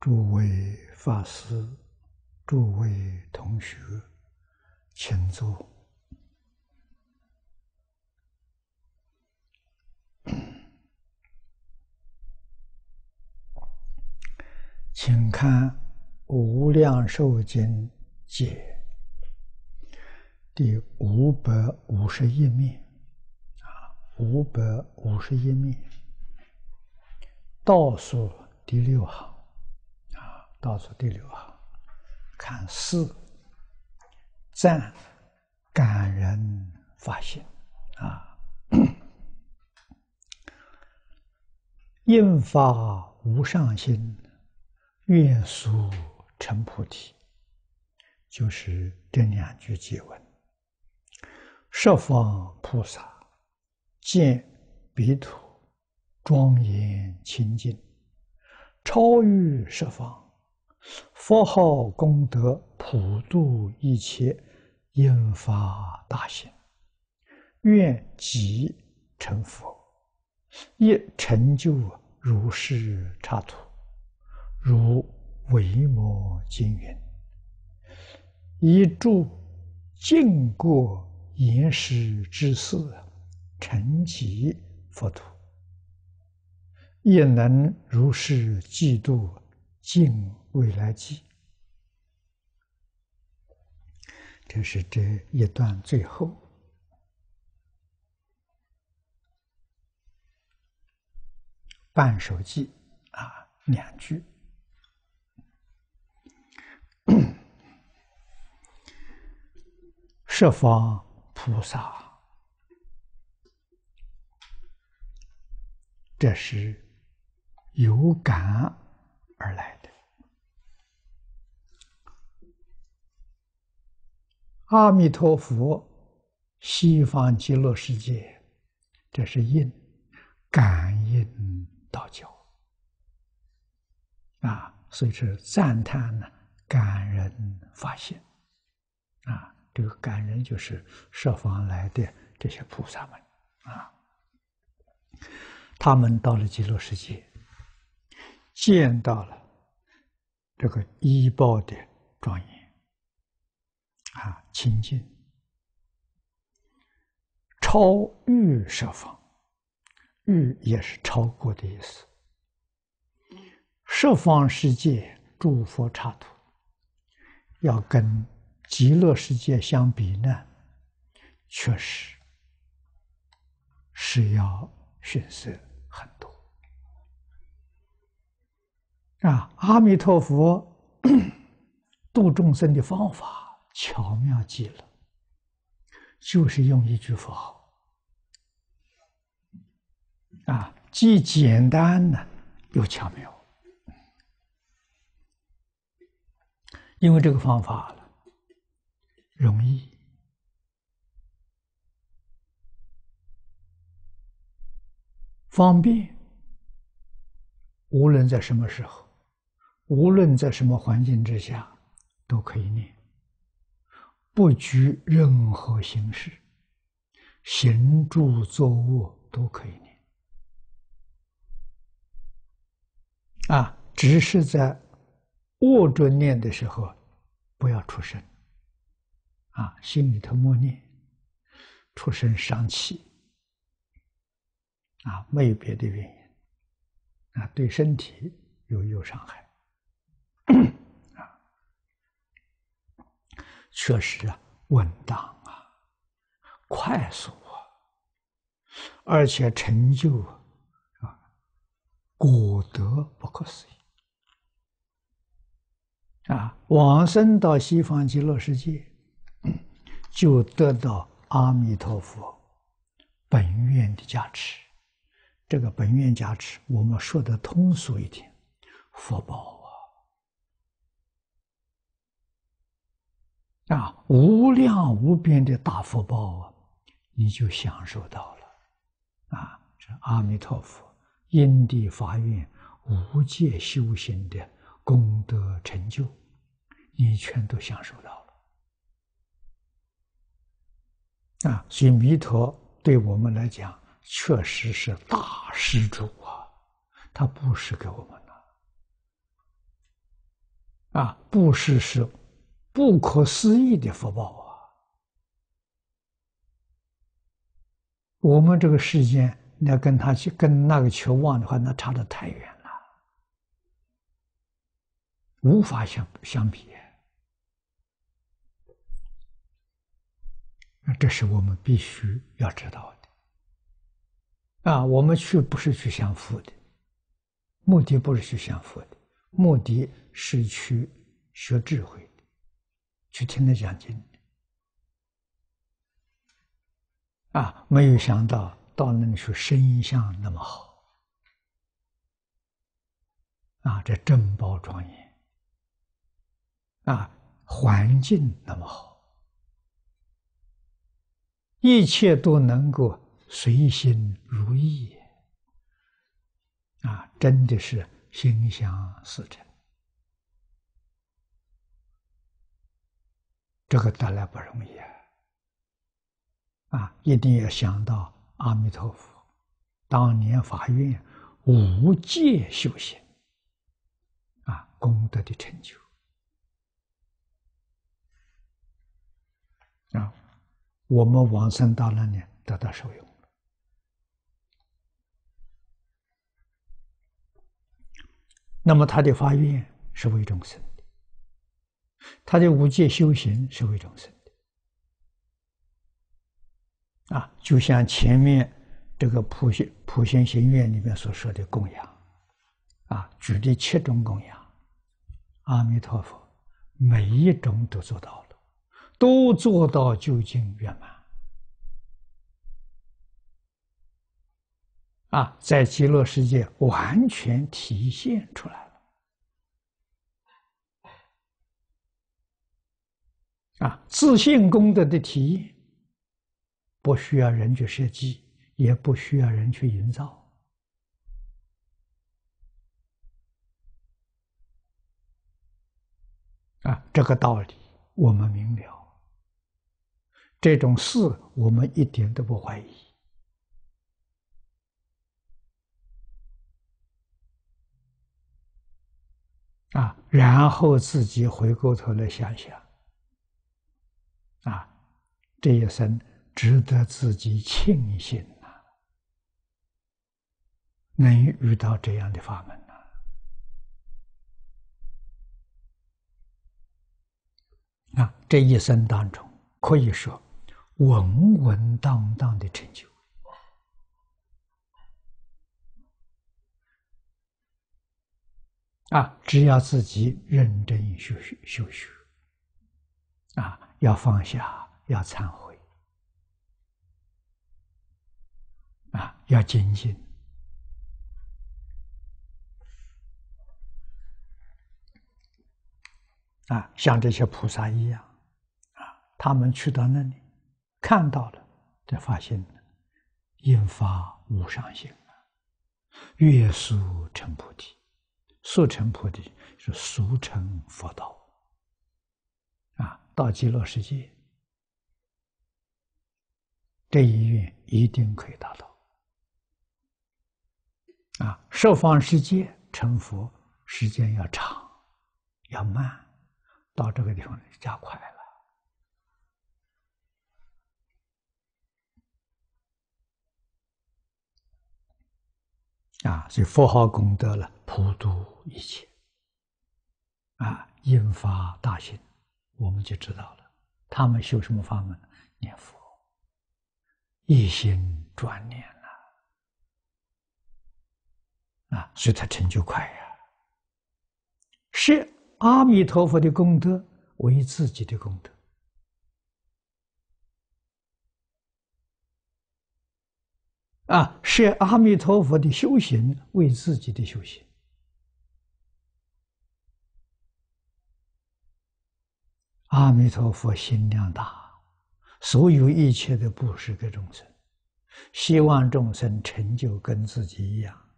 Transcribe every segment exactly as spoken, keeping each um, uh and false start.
诸位法师、诸位同学，请坐。请看《无量寿经解》第五百五十一面，啊，五百五十一面，倒数第六行，啊，倒数第六行，看四，赞感人发心，啊，应发无上心，愿速成菩提，就是这两句偈文。十方菩萨见彼土庄严清净，超越十方，佛号功德普度一切，应发大心，愿即成佛，亦成就如是刹土。如维摩经云：以诸尽过言师之事，成其佛土，亦能如是济度尽未来际。这是这一段最后半首偈啊，两句。十方菩萨，这是有感而来的。阿弥陀佛，西方极乐世界，这是应感应道交啊，所以是赞叹呢，感人发心啊。这个感人就是十方来的这些菩萨们啊，他们到了极乐世界，见到了这个依报的庄严啊，清净，超越十方，越也是超过的意思。十方世界诸佛刹土，要跟极乐世界相比呢，确实是要逊色很多啊！阿弥陀佛度众生的方法巧妙极了，就是用一句佛号啊，既简单呢又巧妙。因为这个方法了容易，方便，无论在什么时候，无论在什么环境之下，都可以念，不拘任何形式，行住坐卧都可以念啊，只是在卧着念的时候不要出声啊，心里头默念，出声伤气啊，没有别的原因啊，对身体有有伤害啊，确实啊，稳当啊，快速啊，而且成就啊，果德不可思议啊！往生到西方极乐世界，就得到阿弥陀佛本愿的加持。这个本愿加持，我们说的通俗一点，福报啊，啊，无量无边的大福报啊，你就享受到了啊！这阿弥陀佛因地发愿无界修行的功德成就，你全都享受到了啊！所以弥陀对我们来讲，确实是大施主啊，他布施给我们了啊，布施是不可思议的福报啊！我们这个世间，你要跟他去跟那个求望的话，那差得太远了，无法相相比。这是我们必须要知道的。啊，我们去不是去享福的，目的不是去享福的，目的是去学智慧的，去听他讲经的。啊，没有想到到那里去，声相那么好，啊，这珍宝庄严，啊，环境那么好，一切都能够随心如意，啊，真的是心想事成，这个得来不容易啊！啊，一定要想到阿弥陀佛当年发愿无戒修行，啊，功德的成就，啊，我们往生到那里得到受用。那么他的发愿是为众生的，他的无戒修行是为众生的，啊，就像前面这个普贤普贤行愿里面所说的供养，啊，举的七种供养，阿弥陀佛每一种都做到了，都做到究竟圆满。啊，在极乐世界完全体现出来了。啊，自信功德的体验，不需要人去设计，也不需要人去营造。啊，这个道理我们明了，这种事我们一点都不怀疑。啊，然后自己回过头来想想，啊，这一生值得自己庆幸呐，能遇到这样的法门呐。啊，这一生当中可以说稳稳当当的成就。啊，只要自己认真修学修学，啊，要放下，要忏悔，啊，要精进，啊，像这些菩萨一样，啊，他们去到那里，看到了，才发现应发无上心，越速成菩提。速成菩提是速成佛道，啊，到极乐世界，这一愿一定可以达到。啊，十方世界成佛时间要长，要慢，到这个地方加快了。啊，所以佛号功德了，普度一切，啊，引发大心，我们就知道了。他们修什么法门？念佛，一心专念啊，啊，所以他成就快呀。是阿弥陀佛的功德为自己的功德。啊，是阿弥陀佛的修行为自己的修行。阿弥陀佛心量大，所有一切的布施给众生，希望众生成就跟自己一样。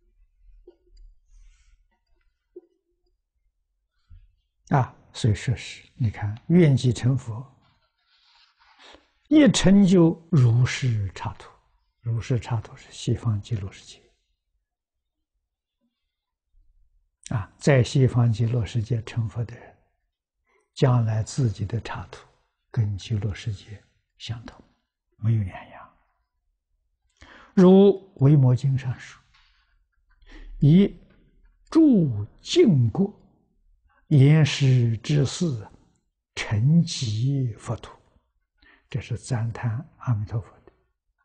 啊，所以说是，你看愿即成佛，一成就如是刹土。如是刹土是西方极乐世界， 啊，在西方极乐世界成佛的人，将来自己的刹土跟极乐世界相同，没有两样。如《维摩经》上说：“以住净国，言师之事，成极佛土。”这是赞叹阿弥陀佛的。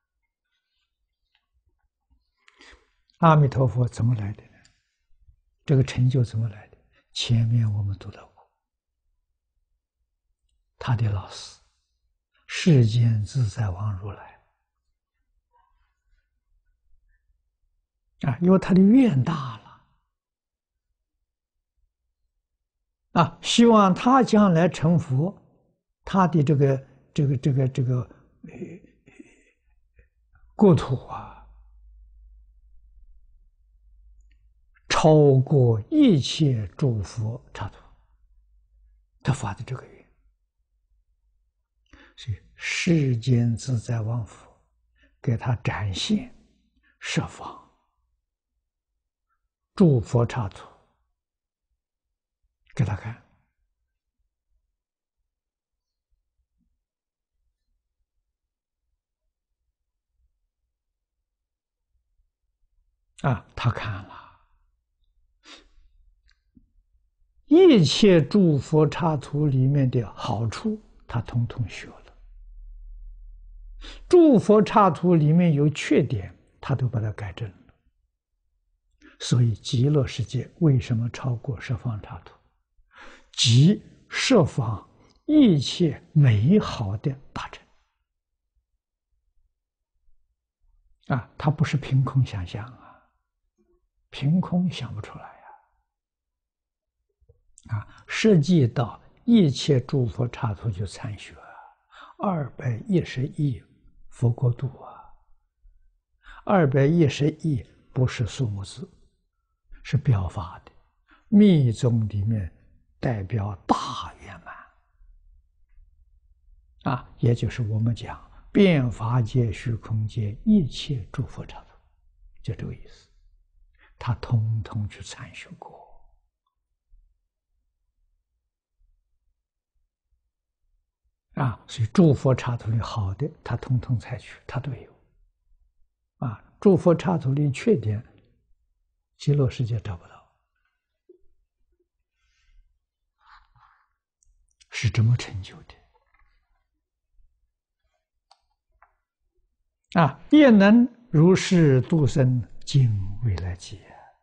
阿弥陀佛怎么来的呢？这个成就怎么来的？前面我们读到过，他的老师世间自在王如来啊，因为他的愿大了啊，希望他将来成佛，他的这个这个这个这个呃国土啊，超过一切诸佛刹土，他发的这个愿，所以世间自在王佛给他展现设方诸佛刹土给他看啊，他看了。一切诸佛刹土里面的好处，他统统学了；诸佛刹土里面有缺点，他都把它改正了。所以极乐世界为什么超过十方刹土？即十方一切美好的大成啊！它不是凭空想象啊，凭空想不出来。啊，实际到一切诸佛刹土去参学，二百一十亿佛国度啊，二百一十亿不是数目字，是表法的，密宗里面代表大圆满啊，也就是我们讲遍法界、虚空界一切诸佛刹土，就这个意思，他通通去参学过。啊，所以诸佛刹土里好的，他统统采取，他都有。啊，诸佛刹土里缺点，极乐世界找不到，是这么成就的。啊，也能如是度生尽未来际，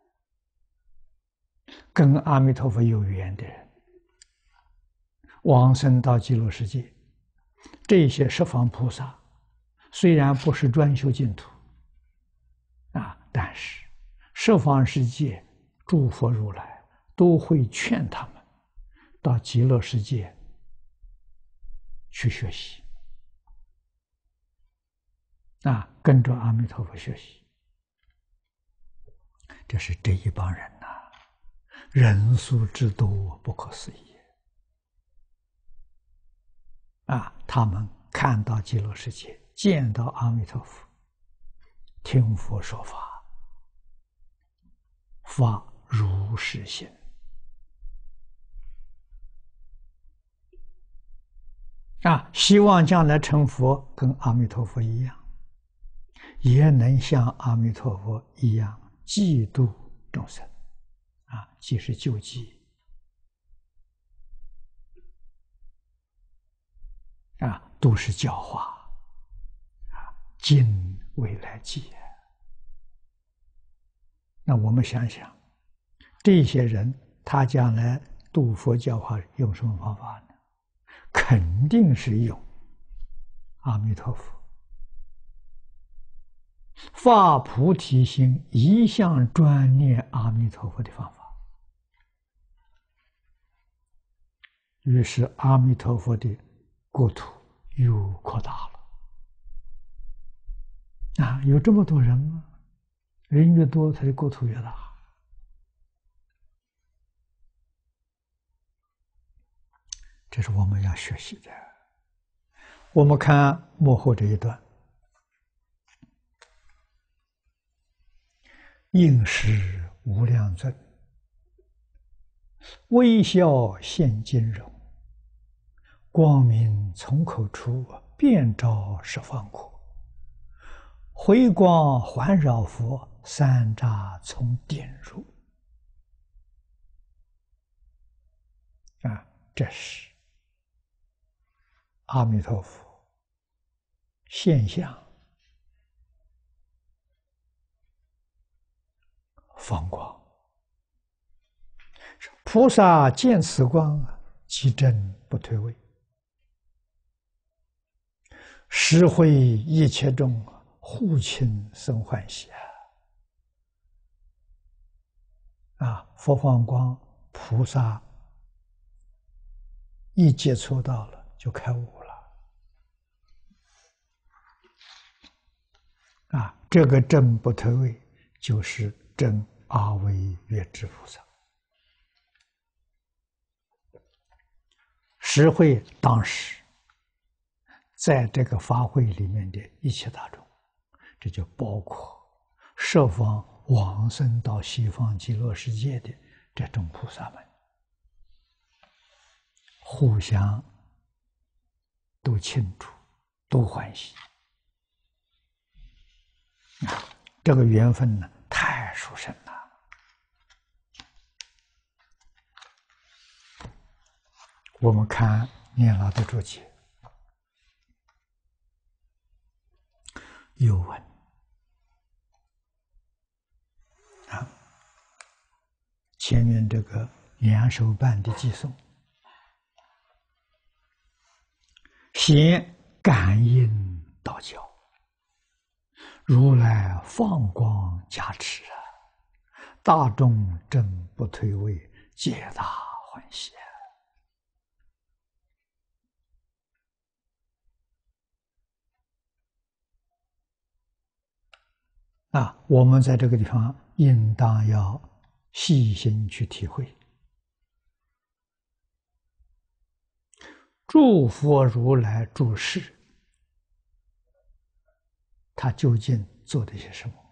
跟阿弥陀佛有缘的人，往生到极乐世界。这些十方菩萨虽然不是专修净土啊，但是十方世界诸佛如来都会劝他们到极乐世界去学习啊，跟着阿弥陀佛学习。这是这一帮人呐、啊，人数之多不可思议。啊，他们看到极乐世界，见到阿弥陀佛，听佛说法，发如是心啊，希望将来成佛，跟阿弥陀佛一样，也能像阿弥陀佛一样济度众生啊，即是救济。啊，都是教化啊，尽未来际。那我们想想，这些人他将来度佛教化用什么方法呢？肯定是用阿弥陀佛发菩提心，一向专念阿弥陀佛的方法。于是阿弥陀佛的国土又扩大了啊！有这么多人吗？人越多，他的国土越大。这是我们要学习的。我们看幕后这一段，应是无量尊， 微笑现金容，光明从口出，遍照十方国。回光环绕佛，三匝从点入。啊，这是阿弥陀佛现象放光。菩萨见此光，即真不退位，实会一切众，护亲生欢喜啊！啊，佛放光，菩萨一接触到了就开悟了啊！这个真不退位，就是真阿惟越致菩萨。实会当时在这个法会里面的一切大众，这就包括十方往生到西方极乐世界的这种菩萨们，互相都庆祝，都欢喜。这个缘分呢，太殊胜了。我们看念老的注解，有文啊，前面这个两手办的寄送，先感应道教，如来放光加持啊，大众真不退位，皆大欢喜啊！我们在这个地方应当要细心去体会。诸佛如来住世，他究竟做的些什么？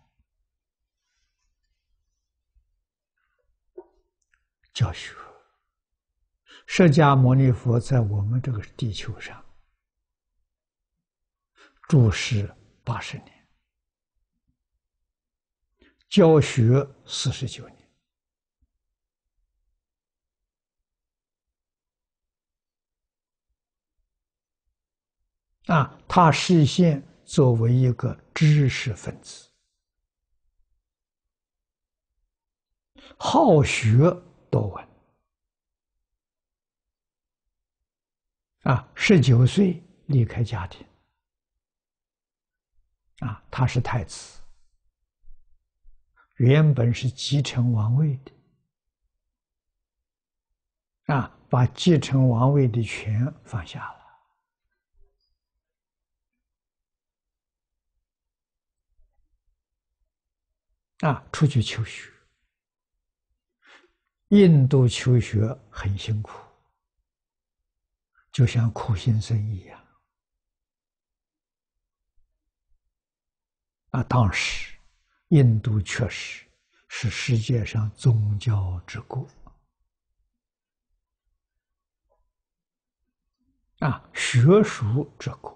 教学。释迦牟尼佛在我们这个地球上住世八十年。教学四十九年，啊，他实现作为一个知识分子，好学多闻，啊，十九岁离开家庭，啊，他是太子。原本是继承王位的，啊，把继承王位的权放下了，啊，出去求学。印度求学很辛苦，就像苦行僧一样。啊，当时印度确实是世界上宗教之国，啊，学术之国。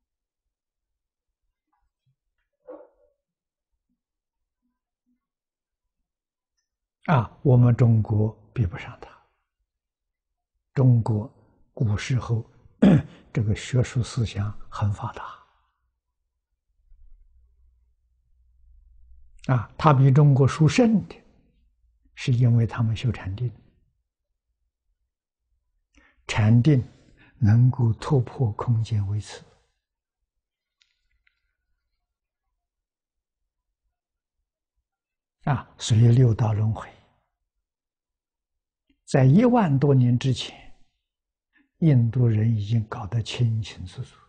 啊，我们中国比不上他。中国古时候这个学术思想很发达。啊，他比中国殊胜的，是因为他们修禅定，禅定能够突破空间维持，啊，所以六道轮回，在一万多年之前，印度人已经搞得清清楚楚。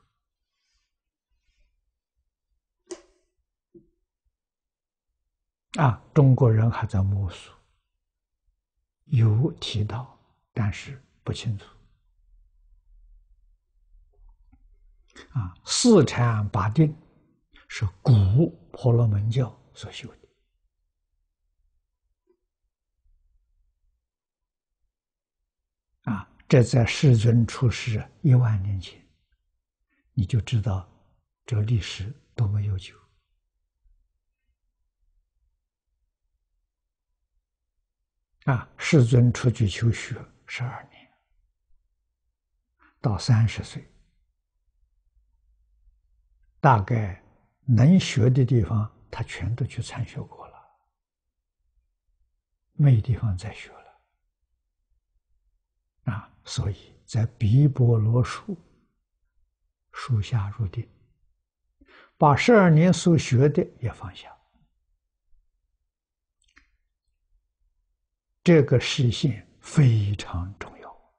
啊，中国人还在摸索，有提到，但是不清楚。啊，四禅八定是古婆罗门教所修的。 这在世尊出世一万年前，你就知道这个历史多么悠久。啊，世尊出去求学十二年，到三十岁，大概能学的地方，他全都去参学过了，没地方再学了。啊，所以在毗波罗树树下入定，把十二年所学的也放下。这个实现非常重要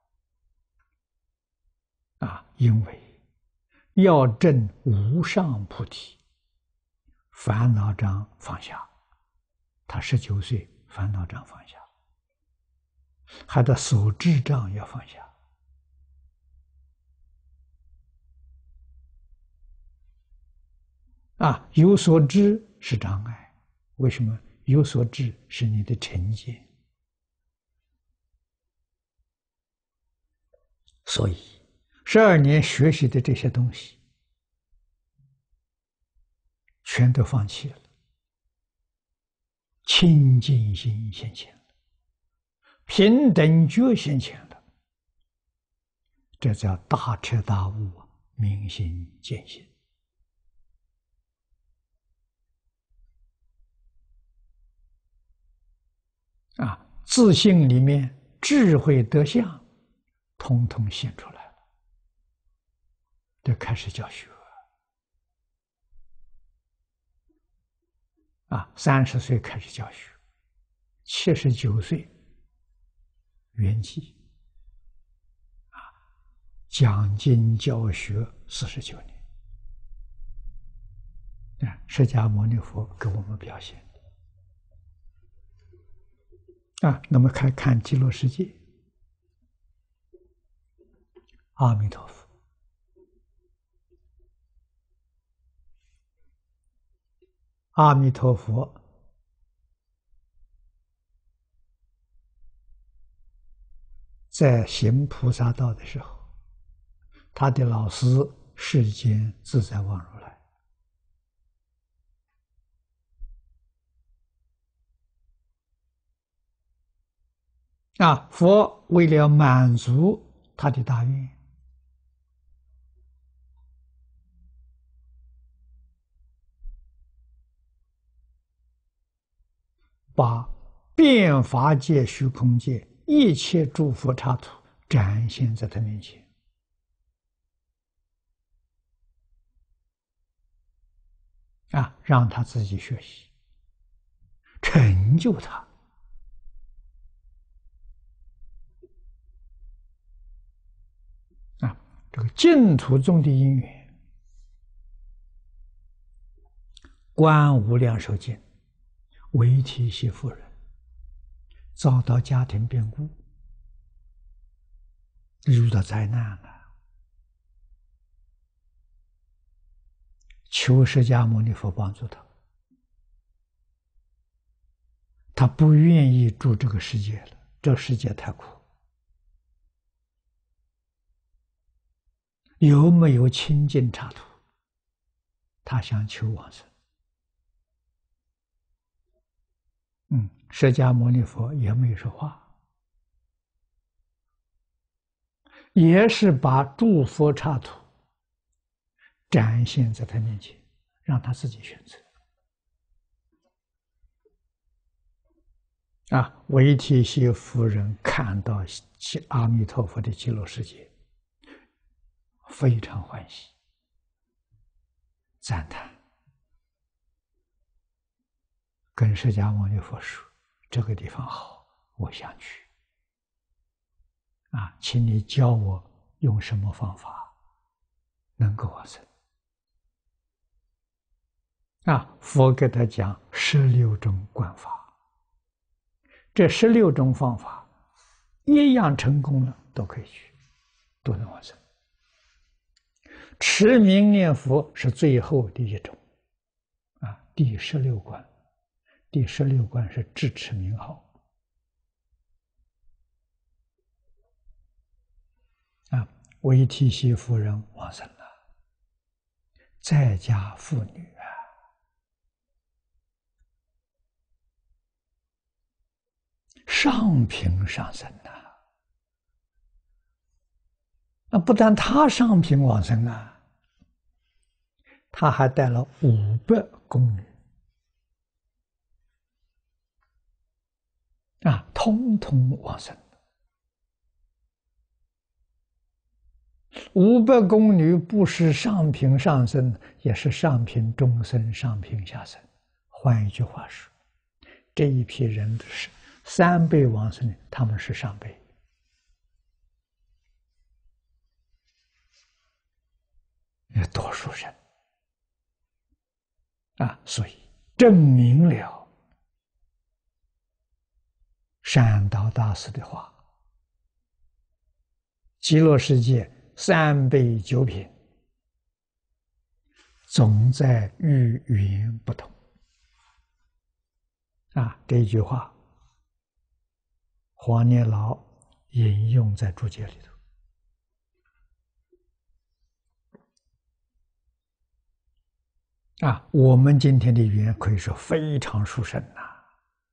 啊！因为要证无上菩提，烦恼障放下。他十九岁，烦恼障放下，还得所知障要放下。啊，有所知是障碍，为什么？有所知是你的成见。所以，十二年学习的这些东西，全都放弃了，清净心现前了，平等觉现前了，这叫大彻大悟，明心见性。啊，自信里面智慧德相，通通现出来了，就开始教学。啊，三十岁开始教学，七十九岁圆寂。啊，讲经教学四十九年。啊，释迦牟尼佛给我们表现。啊，那么看看极乐世界，阿弥陀佛。阿弥陀佛在行菩萨道的时候，他的老师世间自在王如来。啊，佛为了满足他的大愿，把遍法界、虚空界一切诸佛刹土展现在他面前。啊，让他自己学习，成就他。啊，这个净土中的因缘，观无量寿经，为提携妇人遭到家庭变故，遇到灾难了，求释迦牟尼佛帮助他。他不愿意住这个世界了，这个世界太苦。有没有清净刹土？他想求往生。嗯，释迦牟尼佛也没说话，也是把诸佛刹土展现在他面前，让他自己选择。啊，维提歇夫人看到阿弥陀佛的极乐世界，非常欢喜，赞叹，跟释迦牟尼佛说：“这个地方好，我想去。啊，请你教我用什么方法能够往生。”啊，佛给他讲十六种观法。这十六种方法，一样成功了，都可以去，都能往生。持名念佛是最后的一种，啊，第十六关，第十六关是智持名号。 啊，为提媳夫人往生了，在家妇女啊，上品上生呐。啊，不但他上品往生啊，他还带了五百宫女啊，通通往生。五百宫女不是上品上生，也是上品中生、上品下生。换一句话说，这一批人都是三辈往生，他们是上辈，多数人啊，所以证明了善导大师的话：极乐世界三辈九品，总在遇缘不同。啊，这一句话，黄念老引用在注解里头。啊，我们今天的缘可以说非常殊胜呐、啊，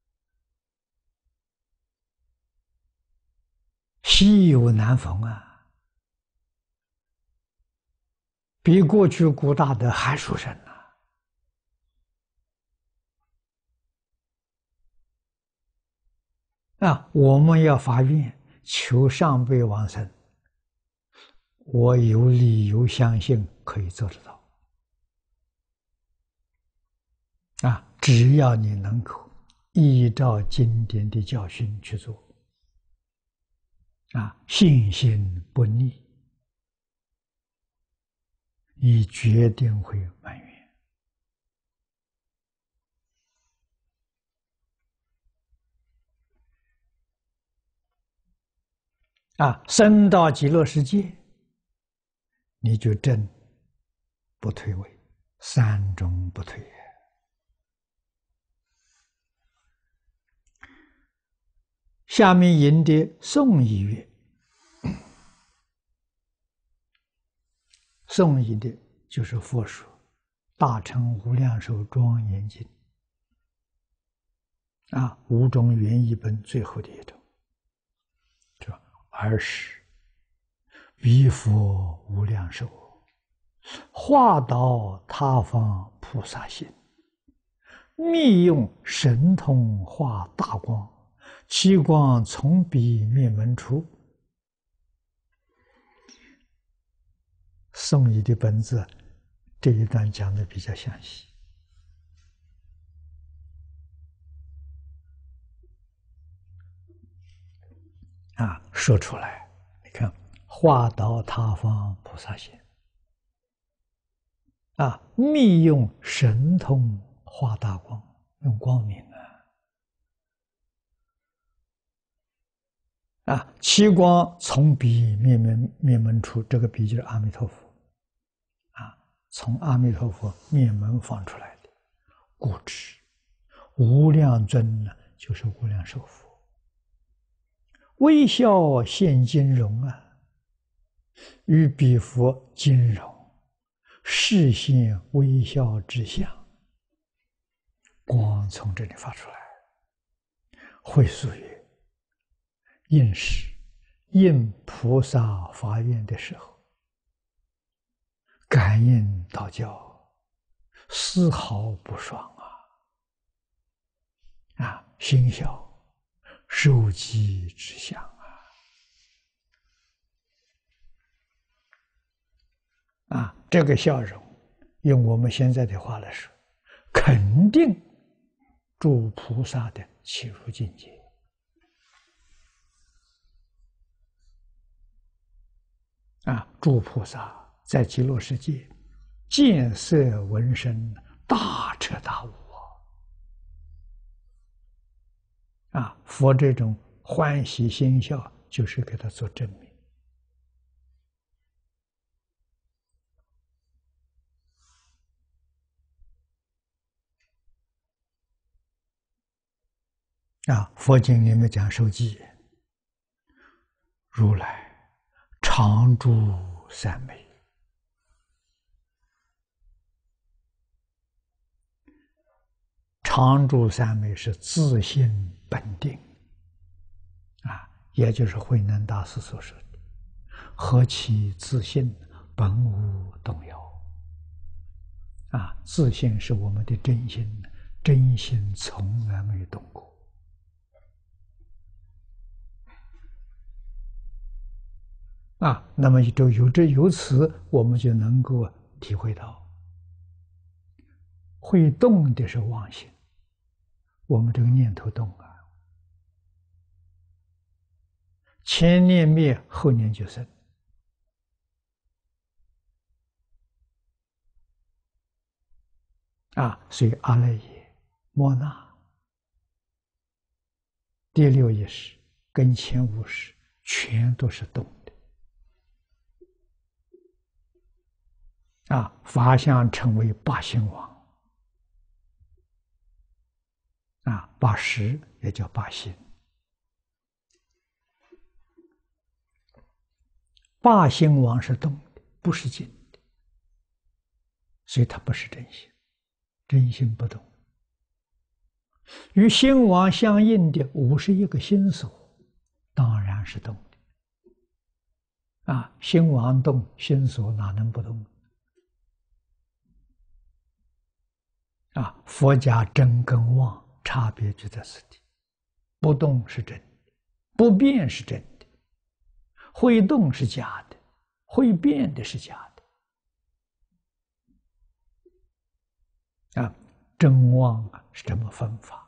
稀有难逢啊，比过去古大德还殊胜呐、啊。啊，我们要发愿求上辈往生，我有理由相信可以做得到。啊，只要你能够依照经典的教训去做，啊，信心不逆，你决定会满愿。啊，升到极乐世界，你就真不退位，三种不退。下面引的颂仪乐，颂仪的就是佛说《大乘无量寿庄严经》啊，五种原译本最后的一种，说尔时彼佛无量寿，化导他方菩萨心，密用神通化大光，其光从彼灭门出。宋仪的本子这一段讲的比较详细啊，说出来，你看，化导他方菩萨心啊，密用神通化大光，用光明啊，啊，其光从彼灭门灭门出，这个彼就是阿弥陀佛啊，从阿弥陀佛灭门放出来的，故知无量尊呢，就是无量寿佛，微笑现金容啊，与彼佛金容，视现微笑之相，光从这里发出来，会属于应时应菩萨发愿的时候，感应道教，丝毫不爽啊！啊，心笑受记之相啊！啊，这个笑容，用我们现在的话来说，肯定诸菩萨的起入境界。啊，诸菩萨在极乐世界见色闻声，大彻大悟啊！佛这种欢喜心笑，就是给他做证明啊！佛经里面讲受记，如来常住三昧。常住三昧是自性本定啊，也就是慧能大师所说的“何其自性，本无动摇”。啊，自性是我们的真心，真心从来没有动过。啊，那么就有这由此，我们就能够体会到，会动的是妄心，我们这个念头动啊，前念灭，后念就生。啊，所以阿赖耶、莫那、第六意识跟前五识全都是动的。啊，法相称为八心王。啊，八识也叫八心。八心王是动的，不是静的，所以它不是真心，真心不动。与心王相应的五十一个心所，当然是动的。啊，心王动，心所哪能不动？啊，佛家真跟妄差别就在此地，不动是真的，不变是真的，会动是假的，会变的是假的。啊，真妄啊是这么分法。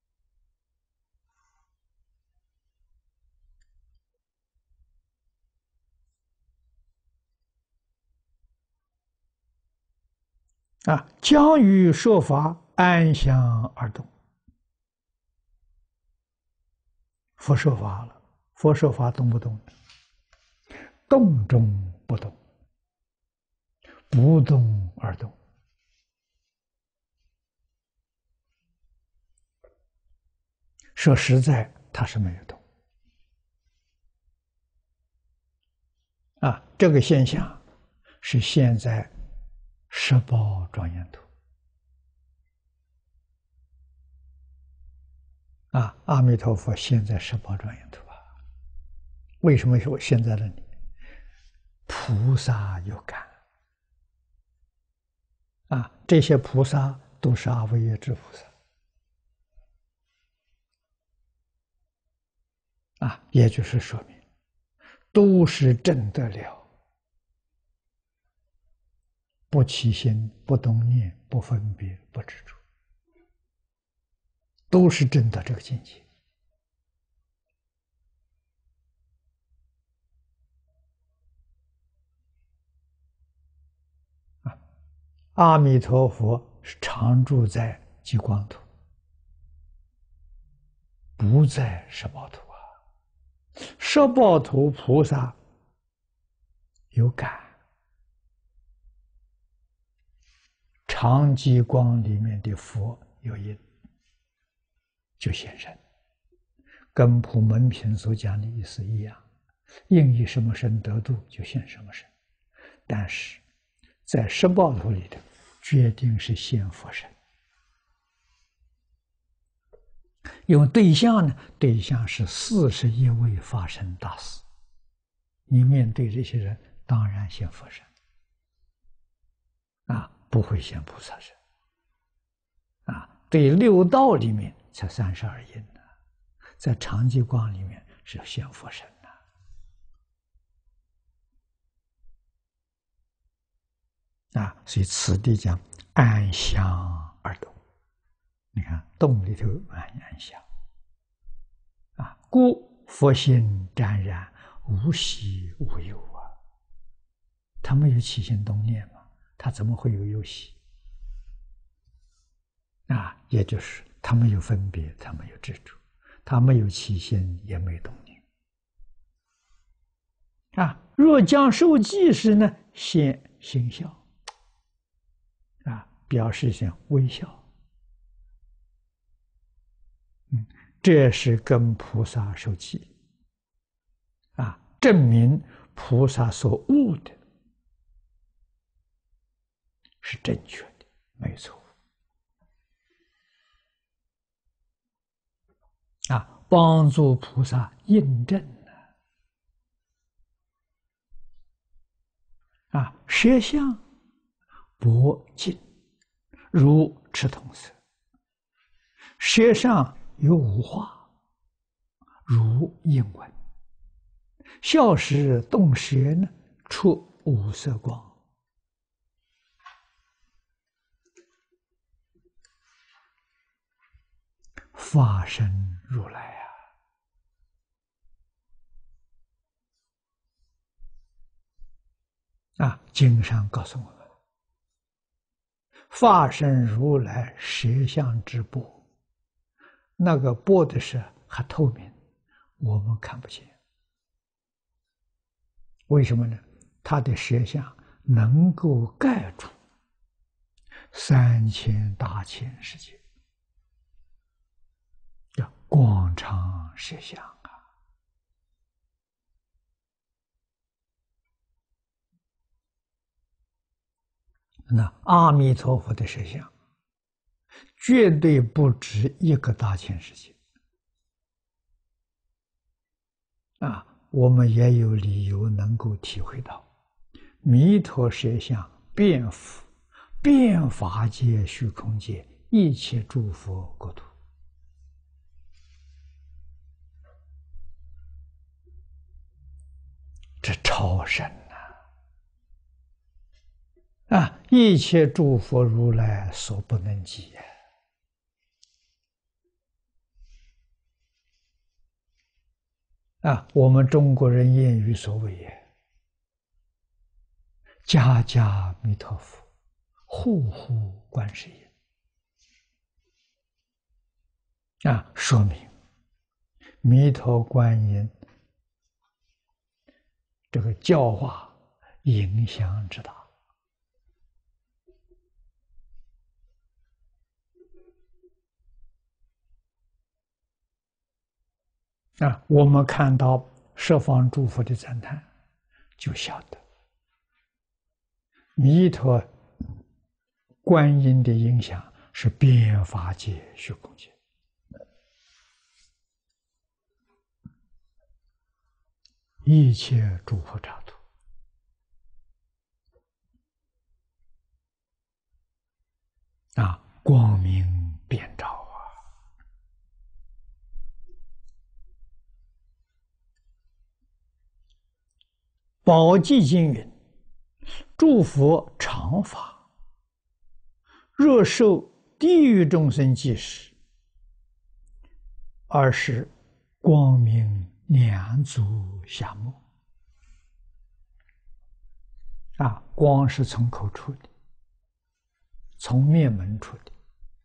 啊，将于说法安详而动。佛说法了，佛说法动不动？动中不动，不动而动。说实在，他是没有动。啊，这个现象是现在十宝庄严图。啊，阿弥陀佛现在十宝庄严图啊。为什么说现在的你？菩萨有感。啊，这些菩萨都是阿惟越致菩萨。啊，也就是说明，都是证得了不起心、不动念、不分别、不执着，都是证得这个境界。啊，阿弥陀佛是常住在极光土，不在十报土啊。十报土菩萨有感，常极光里面的佛有因，就现身，跟普门品所讲的意思一样，应以什么身得度，就现什么身。但是在十报土里头，决定是现佛身。用对象呢？对象是四十一位法身大士。你面对这些人，当然现佛身，啊，不会现菩萨身。啊，对六道里面才三十二因呢，在常寂光里面是现佛身的。啊，所以此地讲安详而动。你看动里头安安详。啊，故佛心湛然，无喜无忧啊。他没有起心动念嘛，他怎么会有忧喜？啊，也就是他没有分别，他没有执着，他没有起心，也没有动念。啊，若将受记时呢，现心笑。啊，表示像微笑。嗯，这是跟菩萨受记。啊，证明菩萨所悟的是正确的，没错。啊，帮助菩萨印证呢。啊，色相薄净，如赤铜色；色上有五化，如应纹；笑时动舌呢，出五色光。法身如来啊！啊，经上告诉我们，法身如来实相之波，那个波的是还透明，我们看不见。为什么呢？他的实相能够盖住三千大千世界，叫广长实相啊！那阿弥陀佛的实相绝对不止一个大千世界啊！我们也有理由能够体会到，弥陀实相遍覆遍法界、虚空界一切诸佛国土，这超深啊！啊，一切诸佛如来所不能及呀！啊，我们中国人谚语所谓也，家家弥陀佛，户户观世音。啊，说明弥陀观音这个教化影响之大。啊，我们看到十方诸佛的赞叹，就晓得弥陀观音的影响是遍法界、虚空界，一切诸佛刹土啊，光明遍照啊！宝积经云：“诸佛常法，若受地狱众生记时，而是光明两足下目。”啊，光是从口出的，从面门出的。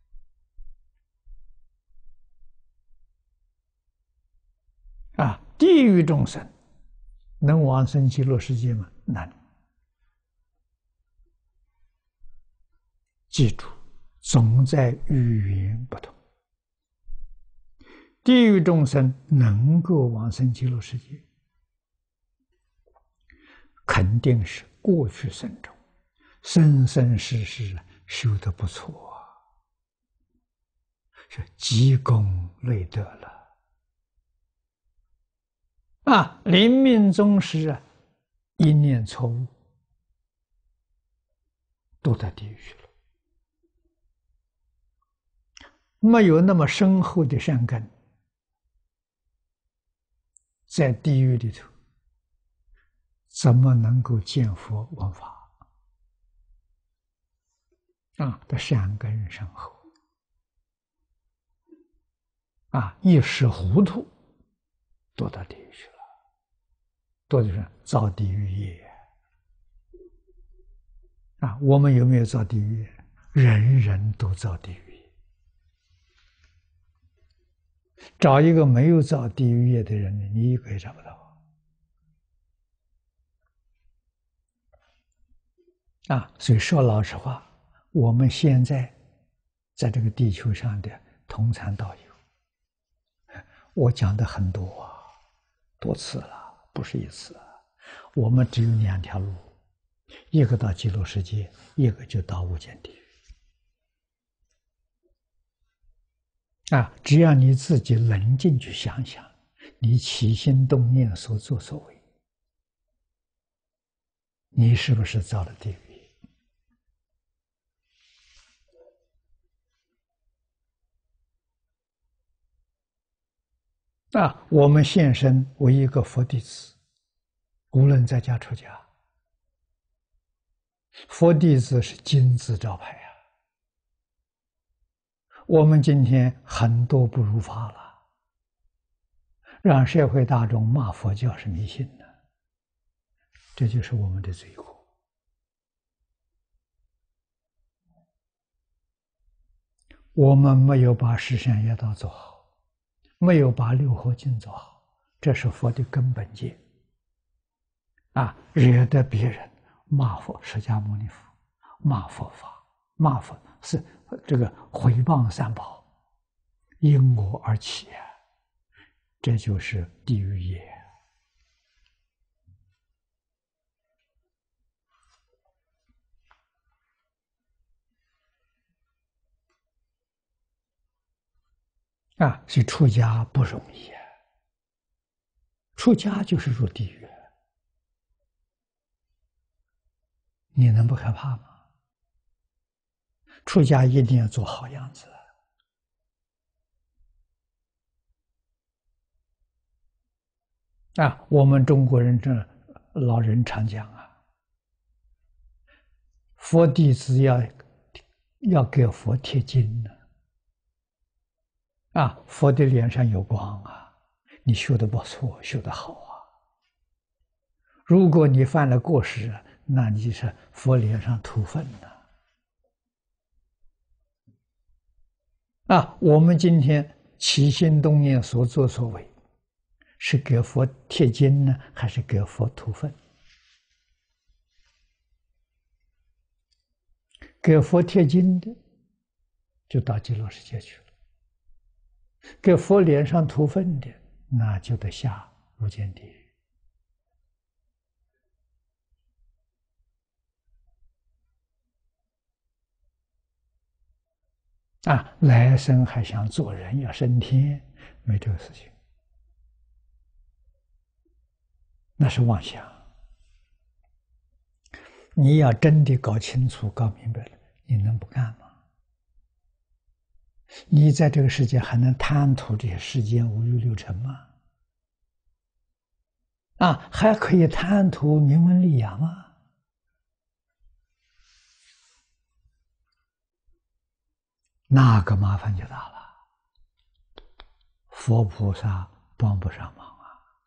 啊，地狱众生能往生极乐世界吗？能。记住，总在语言不同。地狱众生能够往生极乐世界，肯定是过去生中生生世世修得不错啊，是积功累德了。啊，临命终时啊，一念错误，都到地狱去了。没有那么深厚的善根，在地狱里头，怎么能够见佛闻法？啊，的善根深厚，啊，一时糊涂，堕到地狱去了。堕就是造地狱业。啊，我们有没有造地狱？人人都造地狱。找一个没有造地狱业的人，你一个也找不到。啊，所以说老实话，我们现在在这个地球上的同参道友，我讲的很多啊，多次了，不是一次啊。 我们只有两条路，一个到极乐世界，一个就到无间地狱。啊，只要你自己冷静去想想，你起心动念所作所为，你是不是造了地狱？啊，我们现身为一个佛弟子，无论在家出家，佛弟子是金字招牌啊。我们今天很多不如法了，让社会大众骂佛教是迷信的，这就是我们的罪过。我们没有把十善业道做好，没有把六合敬做好，这是佛的根本戒啊！惹得别人骂佛释迦牟尼佛，骂佛法，骂佛是这个毁谤三宝，因我而起啊！这就是地狱业啊！所以出家不容易啊，出家就是入地狱，你能不害怕吗？出家一定要做好样子啊！我们中国人这老人常讲啊，佛弟子要要给佛贴金呢。啊，佛的脸上有光啊，你修得不错，修得好啊。如果你犯了过失，那你是佛脸上涂粪了。啊，我们今天起心动念所作所为，是给佛贴金呢，还是给佛涂粪？给佛贴金的，就到极乐世界去了；给佛脸上涂粪的，那就得下无间地狱。啊，来生还想做人，要升天，没这个事情，那是妄想。你要真的搞清楚、搞明白了，你能不干吗？你在这个世界还能贪图这些世间五欲六尘吗？啊，还可以贪图名闻利养吗？那个麻烦就大了，佛菩萨帮不上忙啊，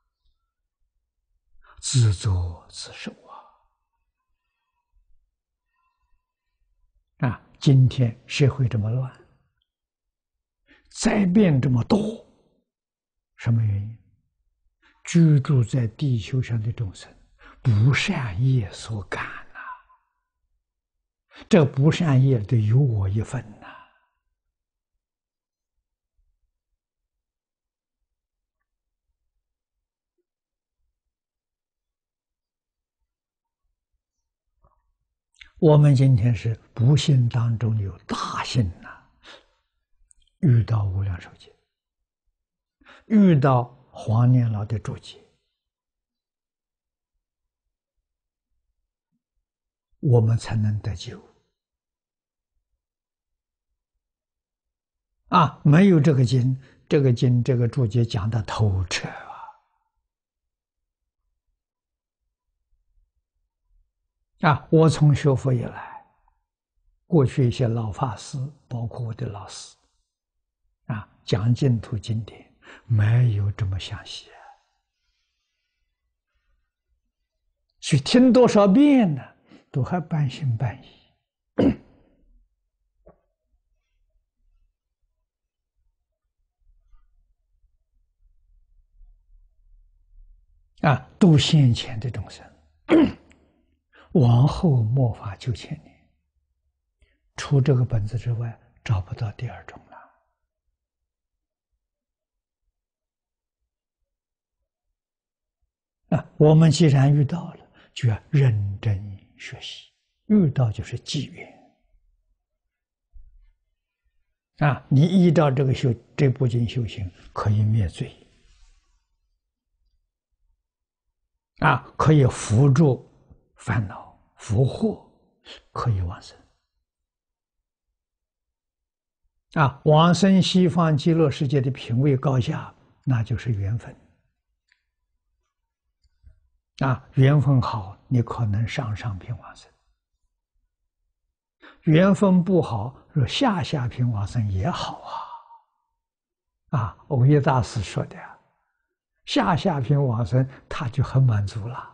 自作自受啊！啊，今天社会这么乱，灾变这么多，什么原因？居住在地球上的众生不善业所感呐、啊，这不善业得有我一份呐、啊。我们今天是不幸当中有大幸呐、啊，遇到无量寿劫，遇到黄年老的注解，我们才能得救啊！没有这个经，这个经这个注解讲的透彻啊！啊，我从学佛以来，过去一些老法师，包括我的老师，啊，讲净土经典没有这么详细啊，去听多少遍呢，都还半信半疑。啊，度现前的众生，往后末法九千年，除这个本子之外，找不到第二种了。啊， 我们既然遇到了，就要认真学习。遇到就是机缘啊！你依照这个修这部经修行，可以灭罪啊，可以扶助烦恼、福祸，可以往生啊！往生西方极乐世界的品位高下，那就是缘分啊！缘分好，你可能上上品往生；缘分不好，若下下品往生也好啊！啊，藕益大师说的呀，下下品往生他就很满足了。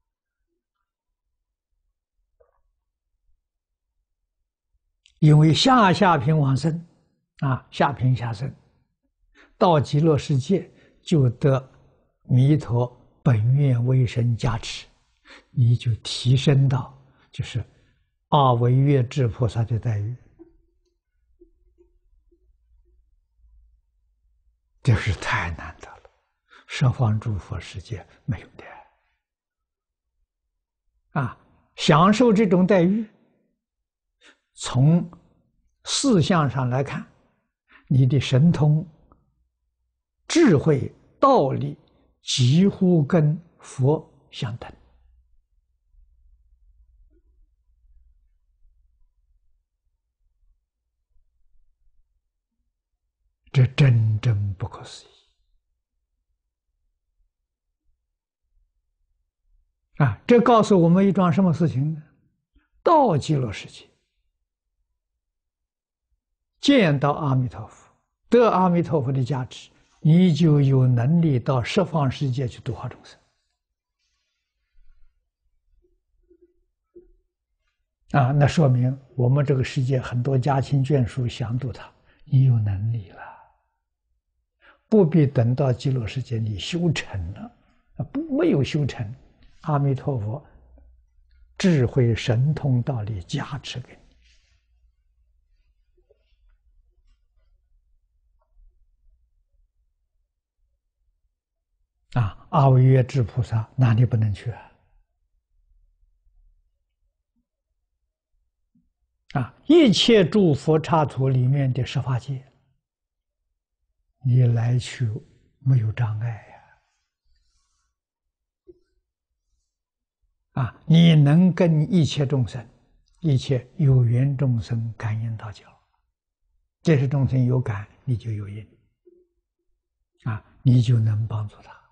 因为下下品往生啊，下品下生，到极乐世界就得弥陀本愿威神加持，你就提升到就是阿惟越致菩萨的待遇，这是太难得了，十方诸佛世界没有的啊！享受这种待遇，从四项上来看，你的神通、智慧、道理几乎跟佛相等。这真正不可思议啊！这告诉我们一桩什么事情呢？到极乐世界，见到阿弥陀佛，得阿弥陀佛的加持，你就有能力到十方世界去度化众生啊！那说明我们这个世界很多家亲眷属想度他，你有能力了，不必等到极乐世界你修成了，不没有修成，阿弥陀佛智慧神通道理加持给你啊！阿惟越致菩萨哪里不能去啊？啊！一切诸佛刹土里面的十法界，你来去没有障碍呀！啊！你能跟一切众生、一切有缘众生感应道交，这些众生有感，你就有因，啊，你就能帮助他。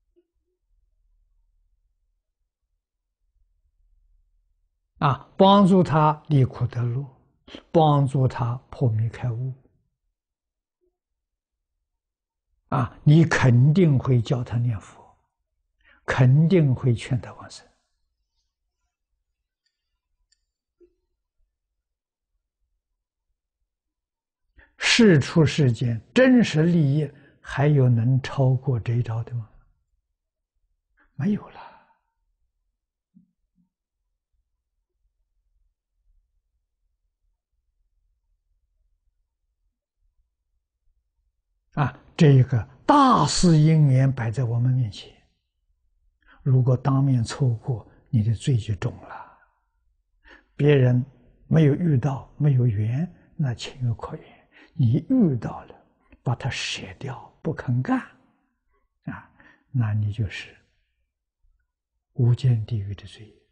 啊，帮助他离苦得乐，帮助他破迷开悟。啊，你肯定会教他念佛，肯定会劝他往生。世出世间真实利益，还有能超过这一招的吗？没有了。啊，这一个大事因缘摆在我们面前，如果当面错过，你的罪就重了。别人没有遇到，没有缘，那情有可原；你遇到了，把它舍掉，不肯干，啊，那你就是无间地狱的罪业。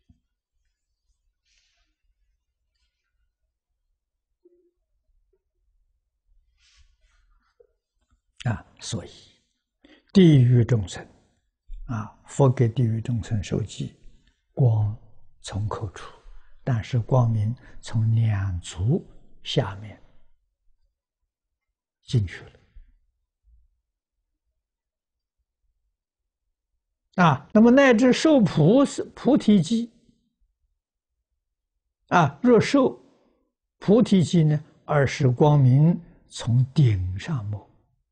啊，所以地狱众生，啊，佛给地狱众生受记，光从口出，但是光明从两足下面进去了。啊，那么乃至受菩菩提记，啊，若受菩提记呢，而是光明从顶上没。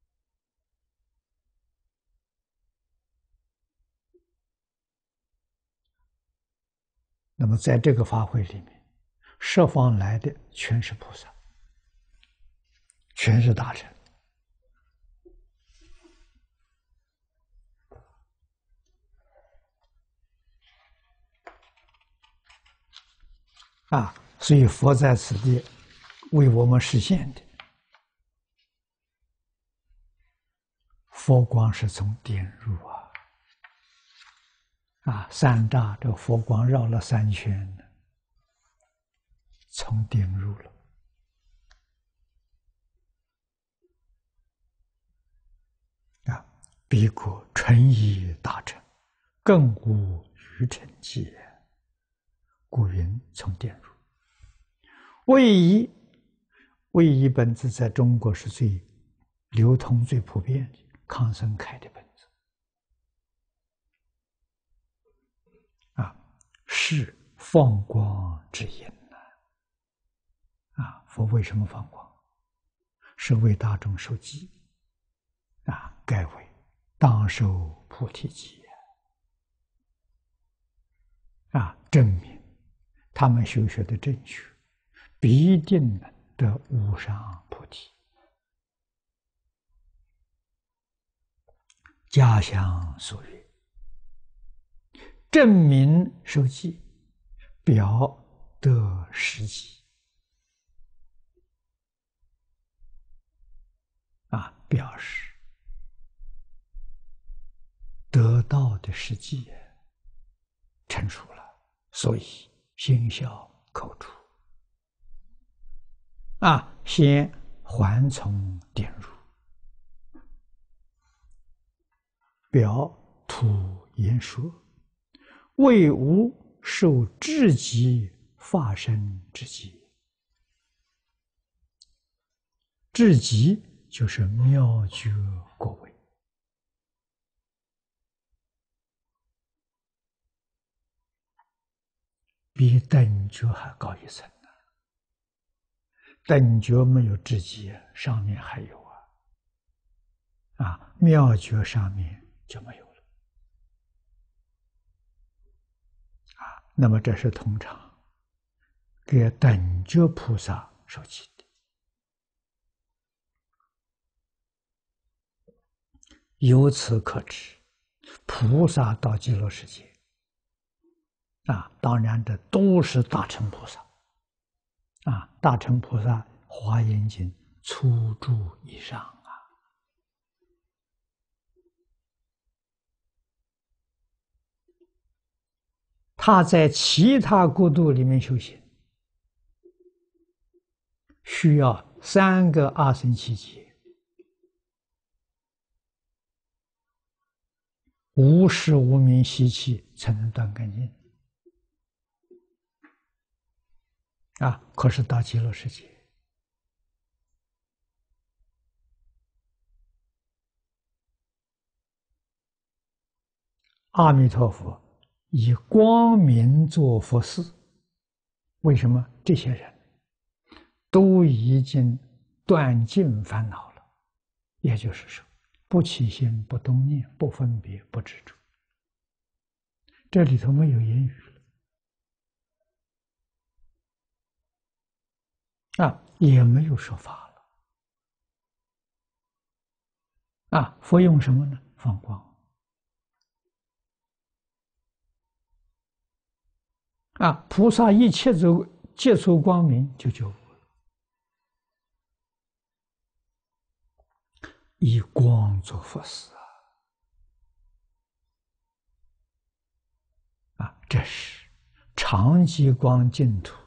那么在这个法会里面，十方来的全是菩萨，全是大臣。 啊，所以佛在此地为我们实现的佛光是从点入啊，啊，三匝这个佛光绕了三圈，从点入了。啊，彼国纯以大乘，更无余乘计，故云从点入。位移，位移本子在中国是最流通、最普遍的，康生开的本子。啊，是放光之因呐。啊，佛为什么放光？是为大众受记。啊，该为当受菩提记。啊，证明他们修学的正确，必定得无上菩提。家乡所曰：证明受记，表得实记。啊，表示得到的实际成熟了，所以心效口出。啊，先还从点入，表土言说，为无受至极发生之机。至极就是妙觉果位。比等觉还高一层呢。等觉没有至极，上面还有啊。啊，妙觉上面就没有了。啊，那么这是通常给等觉菩萨受记的。由此可知，菩萨到极乐世界，啊，当然这都是大乘菩萨。啊，大乘菩萨《华严经》初住以上啊。他在其他国度里面修行，需要三个阿僧祇劫，无时无明习气才能断干净。啊，可是到极乐世界，阿弥陀佛以光明做佛事。为什么？这些人都已经断尽烦恼了，也就是说，不起心，不动念，不分别，不执着。这里头没有言语了，啊，也没有说法了。啊，佛用什么呢？放光。啊，菩萨一切走接触光明就觉悟了，以光做佛事啊！啊，这是常寂光净土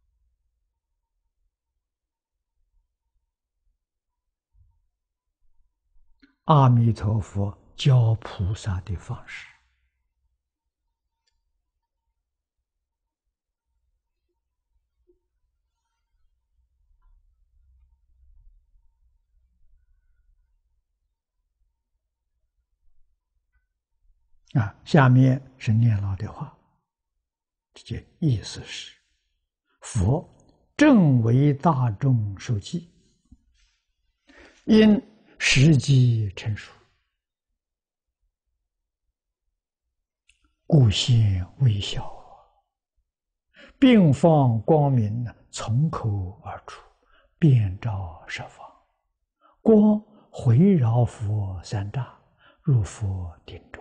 阿弥陀佛教菩萨的方式。啊，下面是念老的话，这意思是：佛正为大众受记，因时机成熟，故现微笑，并放光明呢，从口而出，遍照十方，光回绕佛三匝，入佛顶中。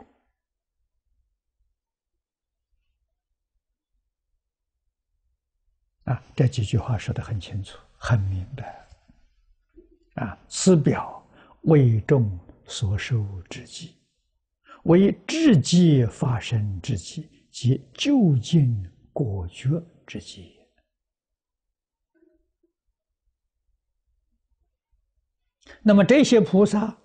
啊，这几句话说得很清楚，很明白。啊，此表为众所受之机，为至极发生之机，即究竟果决之机。那么这些菩萨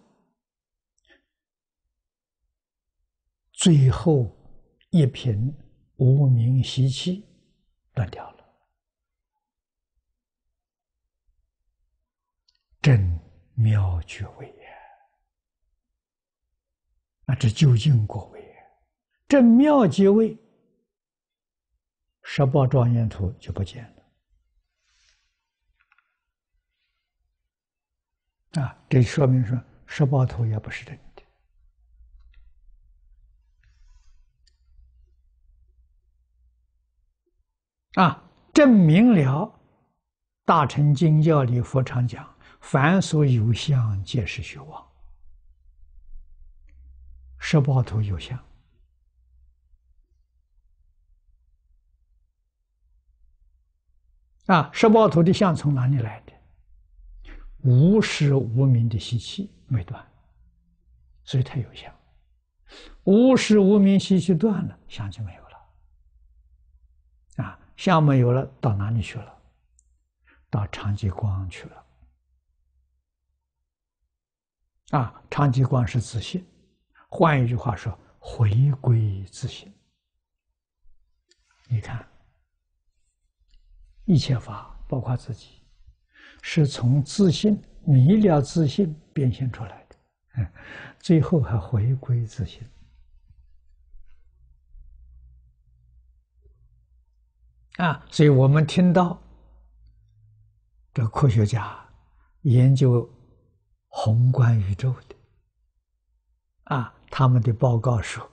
最后一品无明习气断掉了，真妙觉位也。啊，这究竟果位也，真妙觉位，十报庄严图就不见了。啊，这说明说十报图也不是真的。啊，证明了大乘经教里佛常讲，凡所有相，皆是虚妄。十报图有相。啊，十报图的相从哪里来的？无始无明的习气没断，所以它有相。无始无明习气断了，相就没有了。啊，相没有了，到哪里去了？到常寂光去了。啊，常寂光是自性，换一句话说，回归自性。你看，一切法，包括自己，是从自性迷了自性变现出来的，嗯，最后还回归自性。啊，所以我们听到这科学家研究宏观宇宙的，啊，他们的报告说，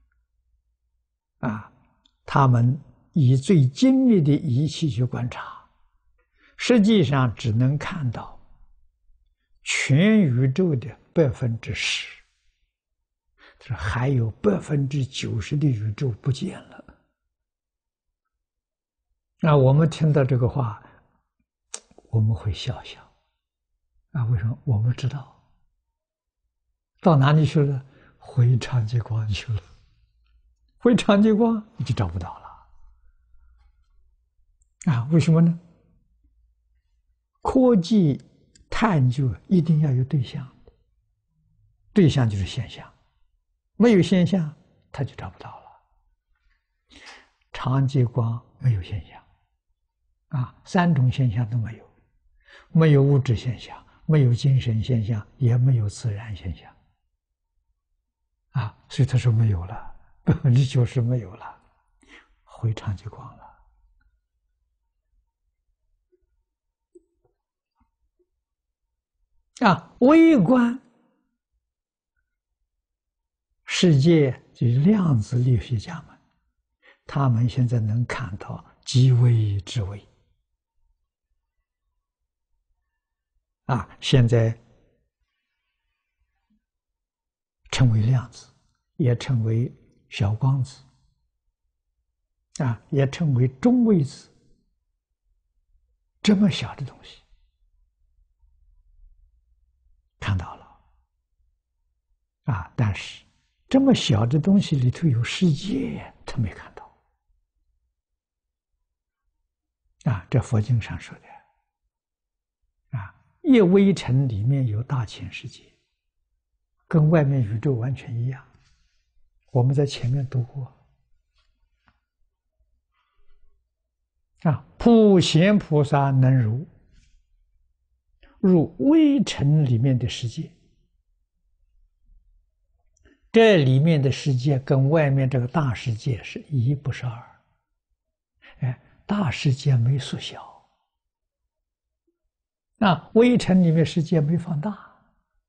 啊，他们以最精密的仪器去观察，实际上只能看到全宇宙的百分之十，这还有百分之九十的宇宙不见了。那我们听到这个话，我们会笑笑。啊，为什么？我们知道到哪里去了？回常寂光去了。回常寂光你就找不到了。啊，为什么呢？科技探究一定要有对象，对象就是现象，没有现象它就找不到了。常寂光没有现象。啊，三种现象都没有，没有物质现象，没有精神现象，也没有自然现象。啊，所以他说没有了，百分之九十没有了，回常寂光了。啊，微观世界就是量子力学家们，他们现在能看到极微之微。啊，现在称为量子，也称为小光子，啊，也称为中微子。这么小的东西看到了，啊，但是这么小的东西里头有世界，他没看到。啊，这佛经上说的。一微尘里面有大千世界，跟外面宇宙完全一样。我们在前面读过。啊，普贤菩萨能入入微尘里面的世界，这里面的世界跟外面这个大世界是一不是二。哎，大世界没缩小。啊，微尘里面世界没放大。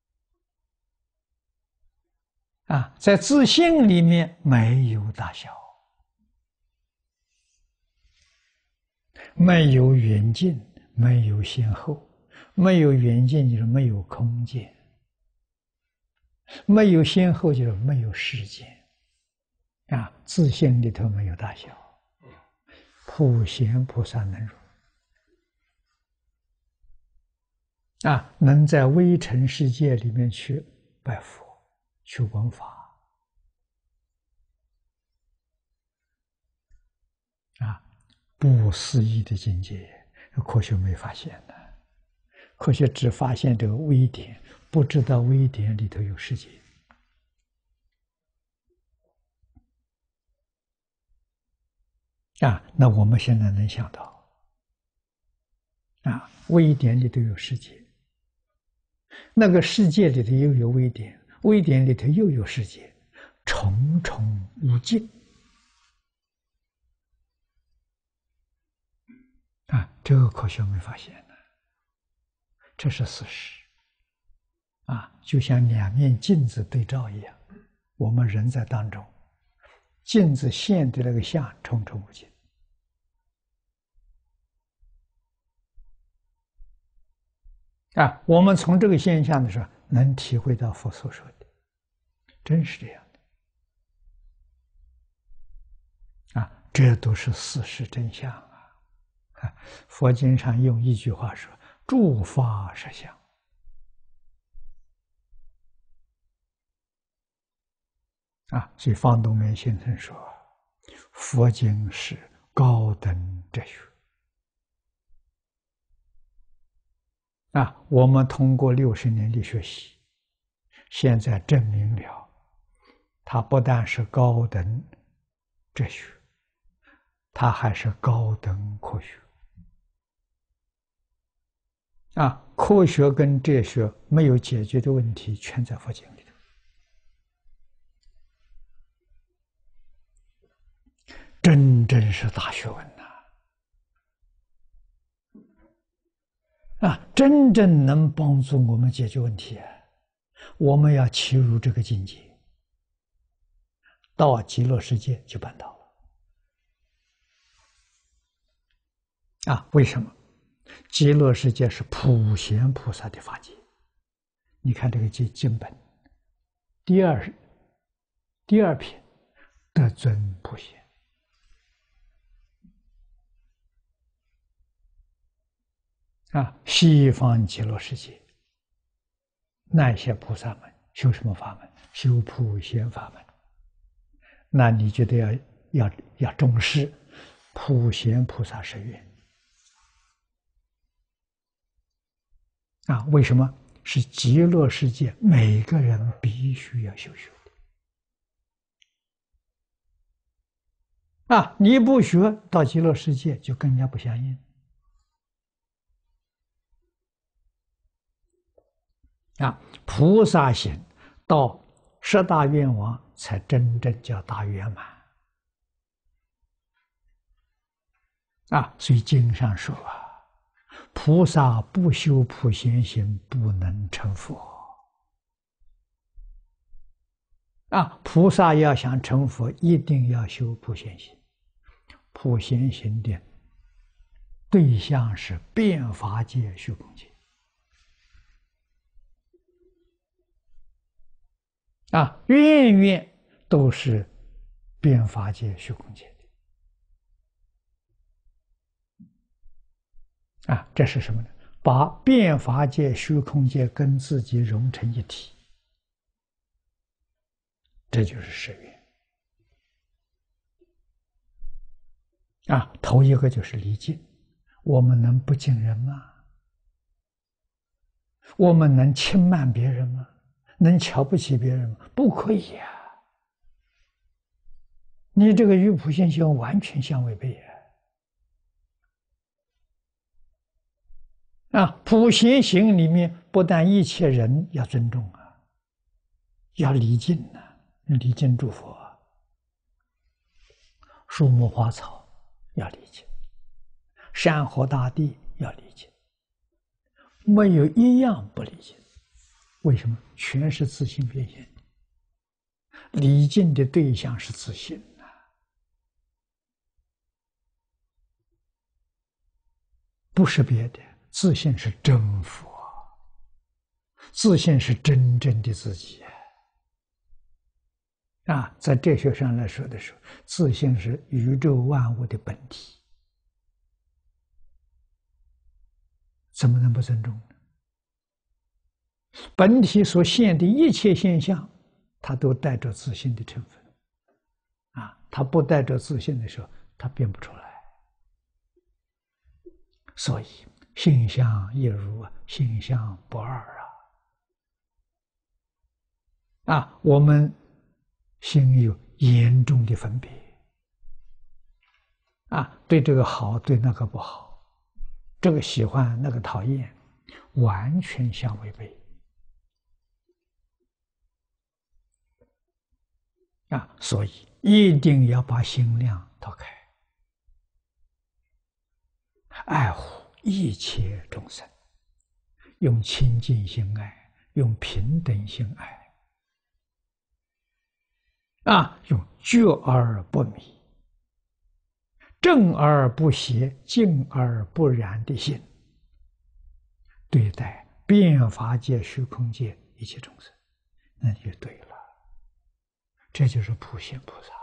啊，在自性里面没有大小，没有远近，没有先后，没有远近就是没有空间，没有先后就是没有时间。啊，自性里头没有大小，普贤菩萨能入。 啊，能在微尘世界里面去拜佛、去闻法，啊，不思议的境界，科学没发现的。科学只发现这个微点，不知道微点里头有世界。啊，那我们现在能想到，啊，微点里头有世界，那个世界里头又有微点，微点里头又有世界，重重无尽。啊，这个科学没发现的，这是事实。啊，就像两面镜子对照一样，我们人在当中，镜子现的那个相重重无尽。啊，我们从这个现象的时候，能体会到佛所说的，真是这样的。啊，这都是事实真相啊！啊，佛经上用一句话说：“诸法实相。”啊，所以方东梅先生说，佛经是高等哲学。啊，我们通过六十年的学习，现在证明了，它不但是高等哲学，它还是高等科学。啊，科学跟哲学没有解决的问题，全在佛经里头。真正是大学问呐！啊，真正能帮助我们解决问题啊！我们要切入这个境界，到极乐世界就办到了。啊，为什么？极乐世界是普贤菩萨的法界。你看这个经经本，第二第二篇，得尊普贤。啊，西方极乐世界，那些菩萨们修什么法门？修普贤法门。那你觉得要要要重视普贤菩萨誓愿啊？为什么？是极乐世界每个人必须要修修的啊！你不学到极乐世界，就更加不相应。啊，菩萨行到十大愿望，才真正叫大圆满。啊，所以经上说啊，菩萨不修普贤行，不能成佛。啊，菩萨要想成佛，一定要修普贤行。普贤行的对象是遍法界、虚空界。啊，愿愿都是遍法界、虚空界的。啊，这是什么呢？把遍法界、虚空界跟自己融成一体，这就是誓愿。啊，头一个就是离敬，我们能不敬人吗？我们能轻慢别人吗？能瞧不起别人吗？不可以呀！你这个与普贤行完全相违背啊！啊，普贤行里面不但一切人要尊重啊，要礼敬啊，礼敬诸佛啊，树木花草要礼敬，山河大地要礼敬，没有一样不礼敬。为什么？全是自性变现。礼敬的对象是自性啊，不是别的。自性是真佛，自性是真正的自己啊！在哲学上来说的时候，自性是宇宙万物的本体，怎么能不尊重呢？ 本体所现的一切现象，它都带着自信的成分。啊，它不带着自信的时候，它变不出来。所以性相一如，性相不二啊！啊，我们心有严重的分别啊，对这个好，对那个不好，这个喜欢，那个讨厌，完全相违背啊！所以一定要把心量打开，爱护一切众生，用清净心爱，用平等心爱，啊，用觉而不迷，正而不邪，静而不染的心，对待变法界、虚空界一切众生，那就对了。这就是普贤菩萨。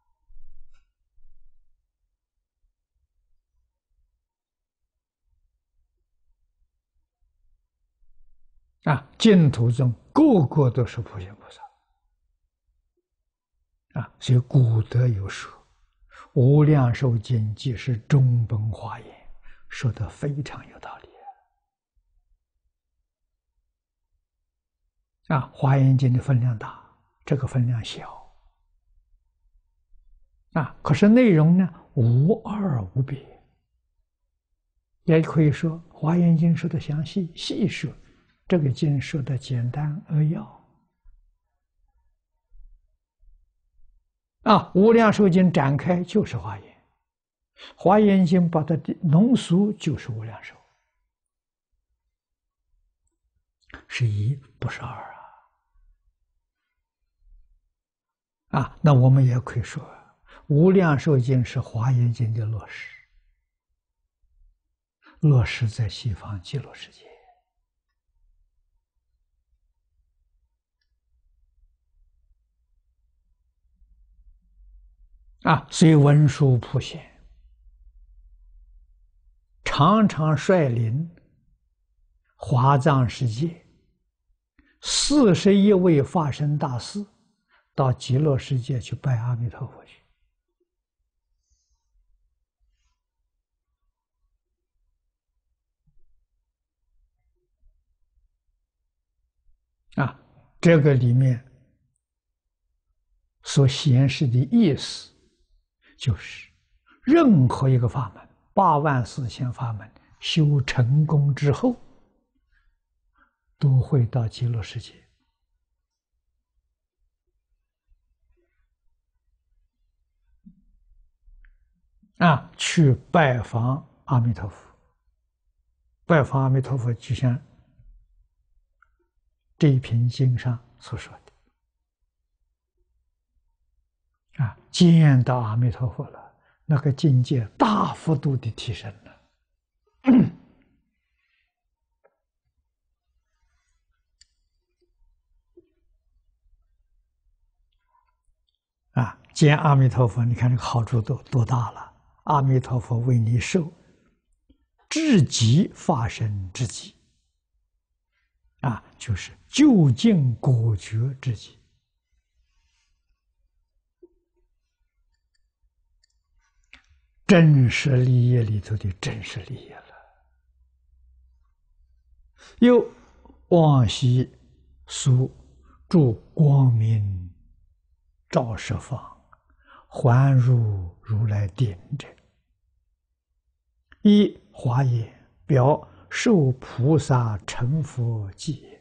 啊，净土中个个都是普贤菩萨。啊，所以古德有说，《无量寿经》即是中本华严，说的非常有道理。啊，《华严经》的分量大，这个分量小。啊，可是内容呢，无二无别。也可以说，《华严经》说的详细，细说，这个经说的简单扼要。啊，《无量寿经》展开就是华严，《华严经》把它的浓缩就是无量寿，是一不是二啊！啊，那我们也可以说，《无量寿经》是《华严经》的落实，落实在西方极乐世界。啊，所以文殊普贤常常率领华藏世界四十一位法身大士到极乐世界去拜阿弥陀佛去。啊，这个里面所显示的意思，就是任何一个法门，八万四千法门修成功之后，都会到极乐世界。啊，去拜访阿弥陀佛。拜访阿弥陀佛，就像这一篇经上所说的，啊，见到阿弥陀佛了，那个境界大幅度的提升了。啊，见阿弥陀佛，你看这个好处多多大了！阿弥陀佛为你受至极法身之极，啊，就是究竟果觉之极。真实利益里头的真实利益了。又往昔所住光明照十方，还入如来殿者，一华严表受菩萨成佛记也。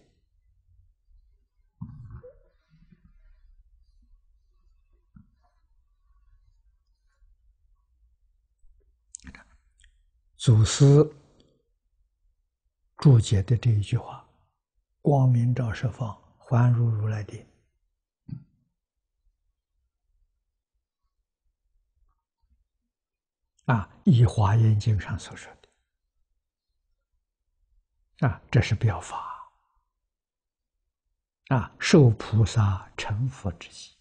祖师注解的这一句话：“光明照十方，还入如来殿。”啊，以《华严经》上所说的，啊，这是表法，啊，受菩萨成佛之机，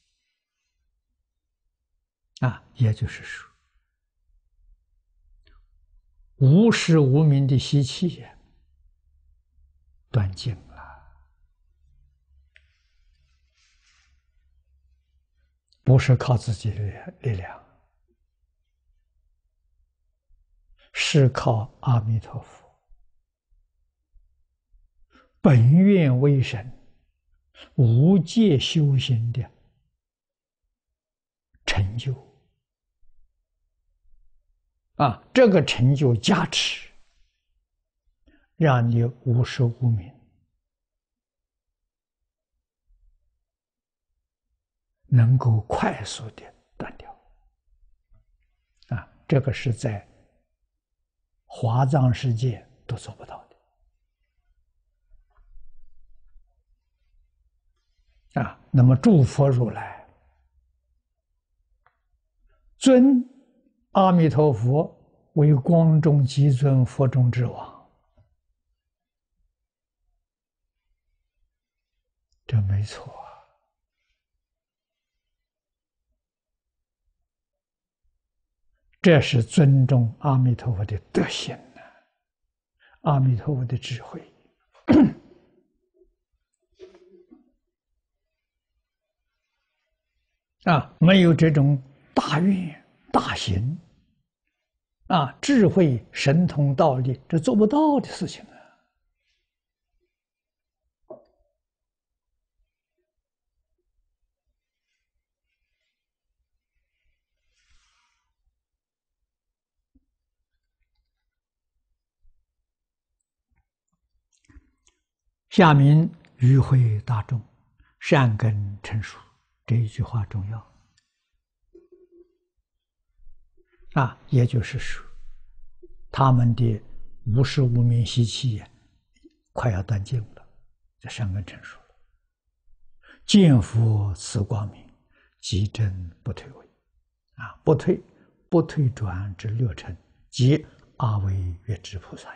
啊，也就是说，无始无明的习气断尽了， 不是靠自己的力量，是靠阿弥陀佛本愿威神无界修行的成就啊，这个成就加持，让你无时无明能够快速的断掉啊，这个是在华藏世界都做不到的啊。那么诸佛如来尊阿弥陀佛为光中极尊，佛中之王，这没错。这是尊重阿弥陀佛的德行呢，阿弥陀佛的智慧啊，没有这种大愿大行啊，智慧神通道力，这做不到的事情啊。下面与会大众，善根成熟，这一句话重要啊，也就是说，他们的无始无明习气快要断尽了，这善根成熟了，见佛此光明，即真不退位啊，不退不退转之六尘，即阿惟越致菩萨也。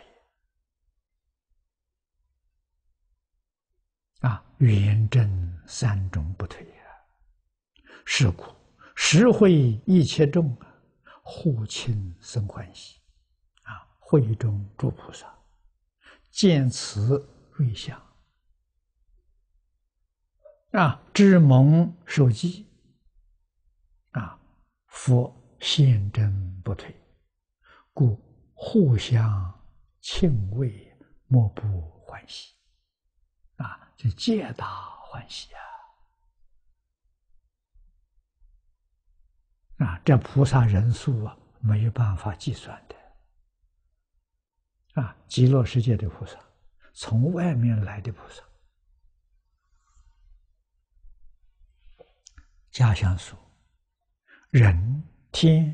啊，圆正三种不退啊！是故实会一切众啊，护亲生欢喜啊！会中诸菩萨见此瑞相啊，知蒙受记啊，佛现真不退，故互相庆慰，莫不欢喜啊！就皆大欢喜啊！啊，这菩萨人数啊，没有办法计算的啊！极乐世界的菩萨，从外面来的菩萨，家乡说，人天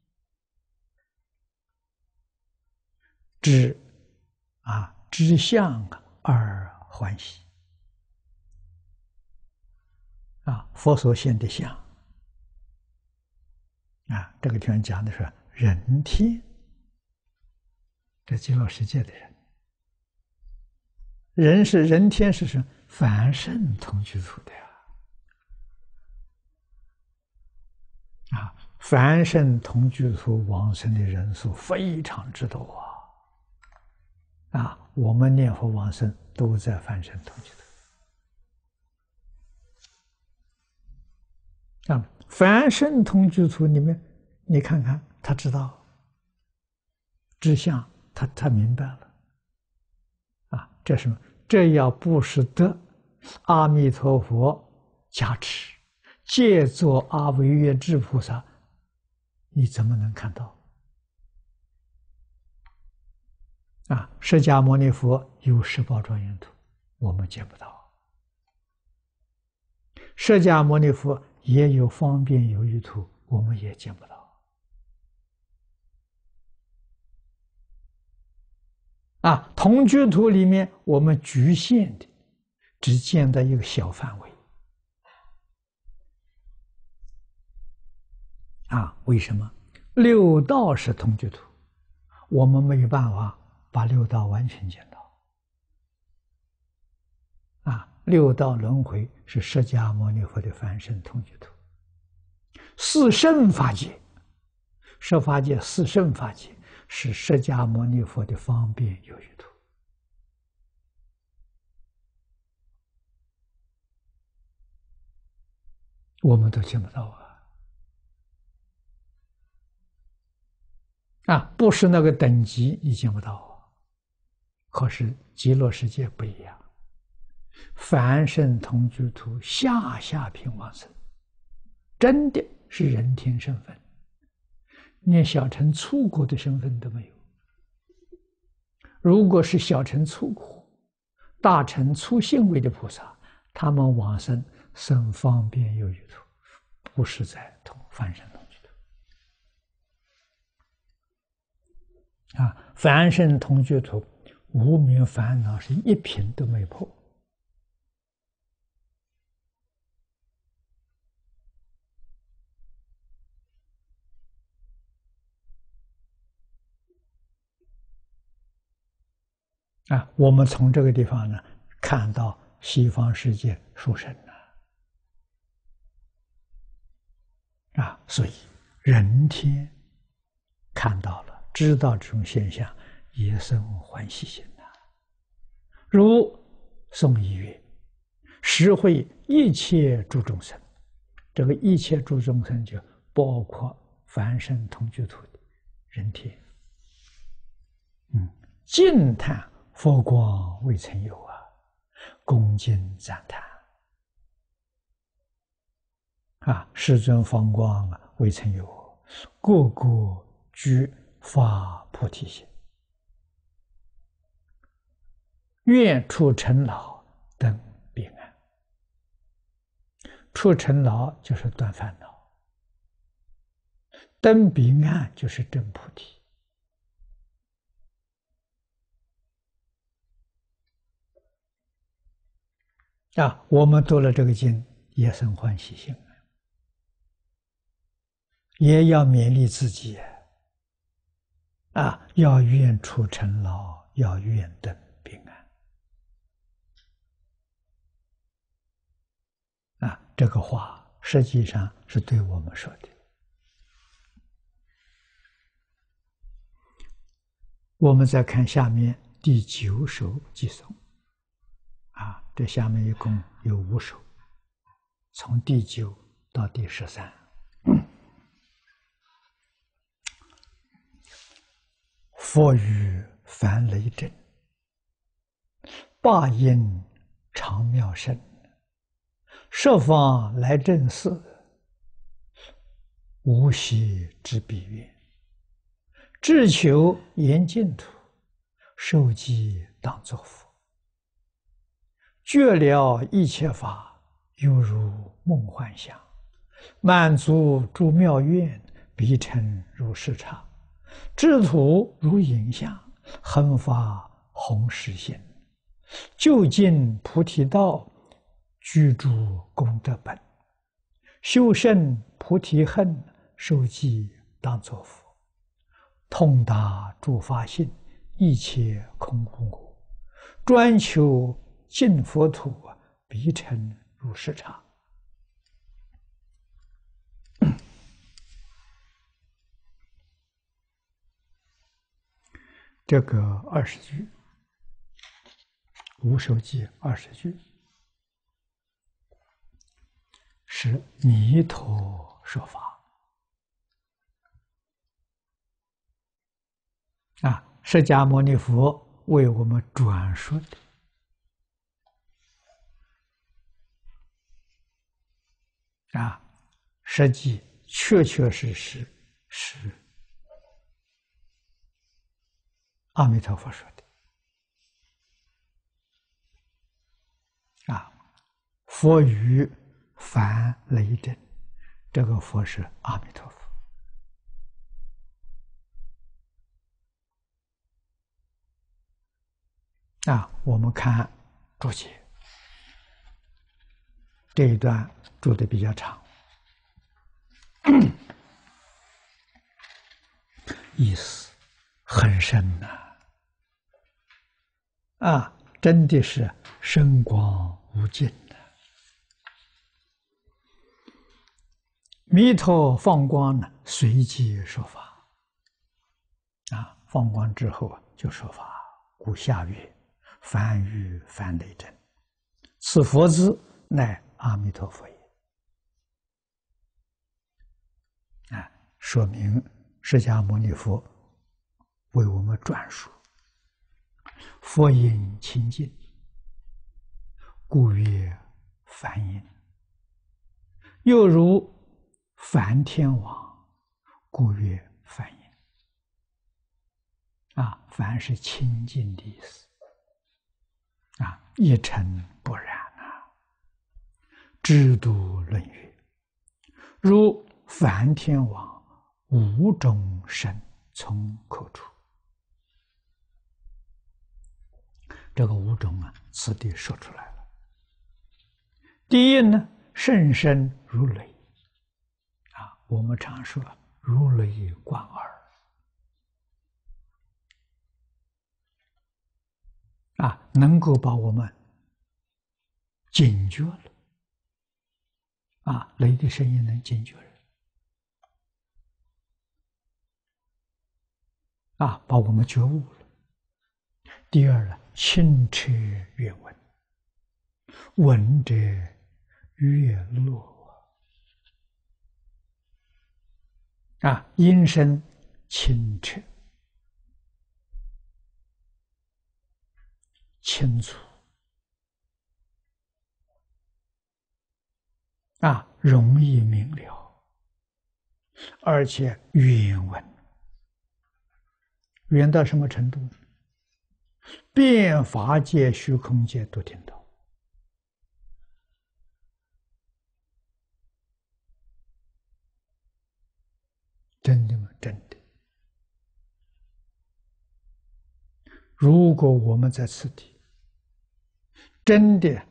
知啊，知相而欢喜。啊，佛所现的相啊，这个地方讲的是人天，这极乐世界的人，人是人天是什么？凡圣同居土的呀！啊，凡圣同居土往生的人数非常之多啊！啊，我们念佛往生都在凡圣同居土。啊，凡圣同居土里面，你看看，他知道知相，他他明白了，啊，这是什么？这要不是得阿弥陀佛加持，借作阿惟越致菩萨，你怎么能看到？啊，释迦牟尼佛有十宝庄严图，我们见不到；释迦牟尼佛也有方便有余图，我们也见不到。啊，同居图里面我们局限的只见到一个小范围。啊，为什么？六道是同居图，我们没有办法把六道完全见到。啊，六道轮回是释迦牟尼佛的凡圣同居图。四圣法界，十法界四圣法界是释迦牟尼佛的方便有余图。我们都见不到啊！ 啊，不是那个等级，你见不到。可是极乐世界不一样，凡圣同居土下下品往生，真的是人天身份，连小乘粗果的身份都没有。如果是小乘粗果、大乘粗信位的菩萨，他们往生生方便有余土，不是在同凡圣同居土。啊，凡圣同居土，无明烦恼是一品都没破。啊，我们从这个地方呢，看到西方世界殊胜了。啊，所以人天看到了，知道这种现象，也生欢喜心呐。如颂一曰：“实会一切诸众生。”这个一切诸众生就包括凡圣同居土的人天。嗯，惊叹佛光未曾有啊，恭敬赞叹啊，世尊方光啊未曾有，个个具发菩提心，愿出尘劳登彼岸。出尘劳就是断烦恼，登彼岸就是证菩提。啊，我们读了这个经，也生欢喜心，也要勉励自己啊，要愿出尘劳，要愿登彼岸。啊，这个话实际上是对我们说的。我们再看下面第九首偈颂。啊，这下面一共有五首，从第九到第十三。佛语梵雷震，霸音长妙声，十方来正寺，无息之彼愿，志求严净土，受记当作佛。觉了一切法，犹如梦幻想，满足诸妙愿，必成如是刹。智土如影像，恒发弘誓心，究竟菩提道，居住功德本。修胜菩提恨，受记当作佛。通达诸法性，一切空无我，专求净佛土，必成如是刹。这个二十句，无手记二十句，是弥陀说法啊，释迦牟尼佛为我们转述的。啊，实际确确实实是阿弥陀佛说的。啊，佛语梵雷震，这个佛是阿弥陀佛。啊，我们看注解，这一段注的比较长，意思很深呐。啊，真的是深广无尽的。弥陀放光呢，随即说法。啊，放光之后啊，就说法。故下曰：梵语梵雷震，此佛字乃阿弥陀佛也。啊，说明释迦牟尼佛为我们转述。佛音清净，故曰梵音；又如梵天王，故曰梵音。啊，梵是清净的意思。啊，一尘不染啊！知度论曰：如梵天王，五种声从口出。这个五种啊，此地说出来了。第一呢，甚声如雷啊，我们常说如雷贯耳啊，能够把我们警觉了啊，雷的声音能警觉人啊，把我们觉悟了。第二呢，清澈悦闻，闻者悦乐啊，音声清澈清楚啊，容易明了，而且远闻，远到什么程度？遍法界、虚空界都听到。真的吗？真的。如果我们在此地真的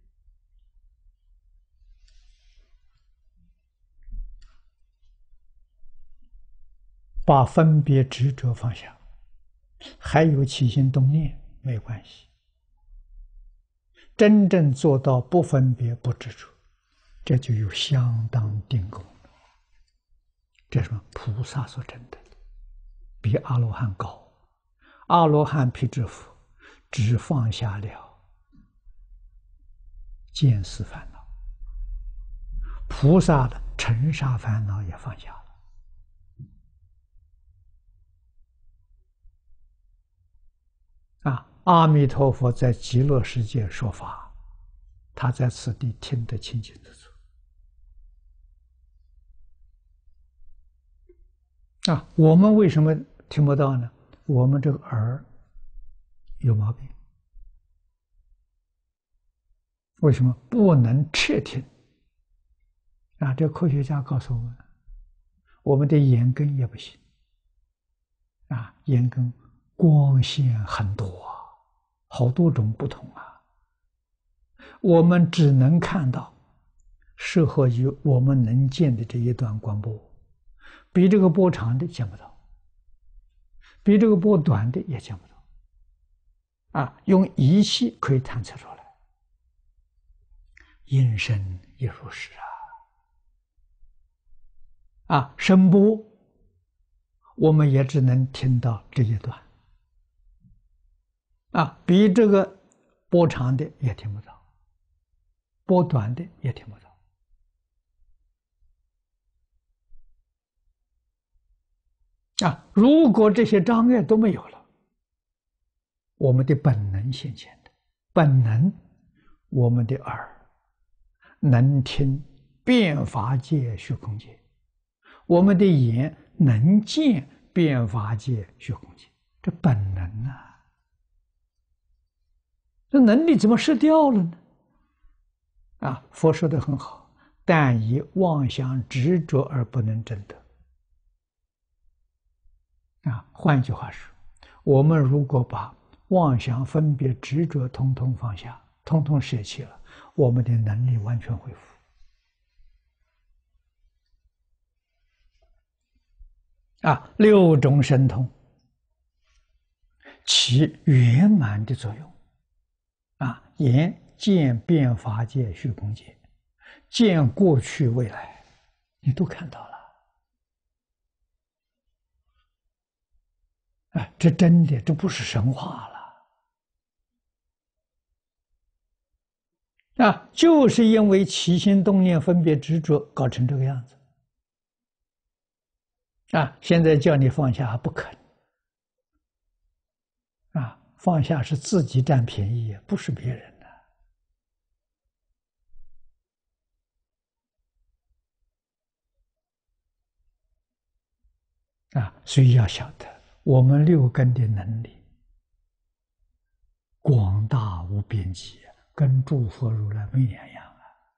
把分别执着放下，还有起心动念没关系，真正做到不分别不执着，这就有相当定功。这是什么？菩萨所证的，比阿罗汉高。阿罗汉辟支佛只放下了见思烦恼，菩萨的尘沙烦恼也放下了。啊，阿弥陀佛在极乐世界说法，他在此地听得清清楚楚。啊，我们为什么听不到呢？我们这个耳有毛病。为什么不能彻听？啊，这科学家告诉我们，我们的眼根也不行。啊，眼根光线很多啊，好多种不同啊。我们只能看到适合于我们能见的这一段光波，比这个波长的见不到，比这个波短的也见不到。啊，用仪器可以探测出来。音声也如是啊，啊，声波我们也只能听到这一段，啊，比这个波长的也听不到，波短的也听不到。啊，如果这些障碍都没有了，我们的本能现前的本能，我们的耳能听遍法界虚空界，我们的眼能见遍法界虚空界，这本能啊，这能力怎么失掉了呢？啊，佛说的很好，但以妄想执着而不能证得。啊，换句话说，我们如果把妄想、分别、执着通通放下，通通舍弃了，我们的能力完全恢复。啊，六种神通起圆满的作用。啊，眼见遍法界虚空界，见过去未来，你都看到了。啊，这真的，这不是神话了。啊，就是因为起心动念、分别执着，搞成这个样子。啊，现在叫你放下还不肯， 放下是自己占便宜，不是别人的。啊，所以要晓得我们六根的能力广大无边际，跟诸佛如来没两样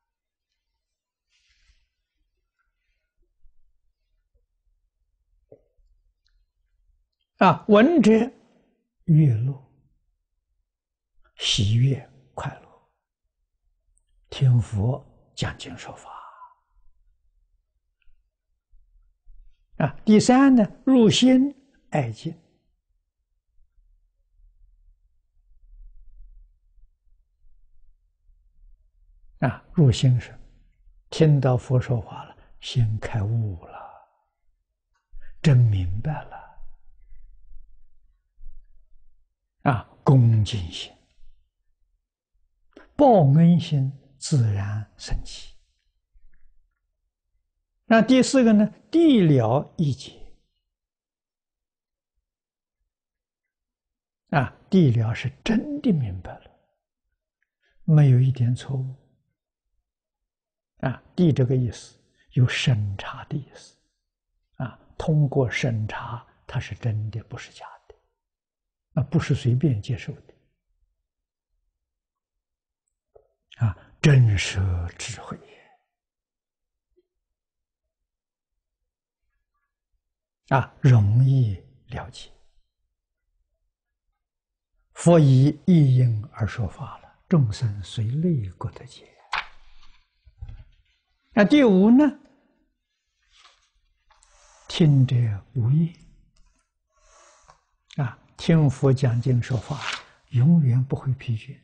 啊！啊，闻者悦乐，喜悦快乐，听佛讲经说法。啊，第三呢，入心爱敬。啊，入心是听到佛说法了，心开悟了，真明白了。啊，恭敬心、报恩心自然升起。那第四个呢，地了一解。啊，地了是真的明白了，没有一点错误。啊，地这个意思有审查的意思。啊，通过审查，它是真的，不是假的，啊，不是随便接受的。啊，真舍智慧啊，容易了解。佛以一因而说法了，众生随类各得解。那第五呢？听者无厌。啊，听佛讲经说法，永远不会疲倦。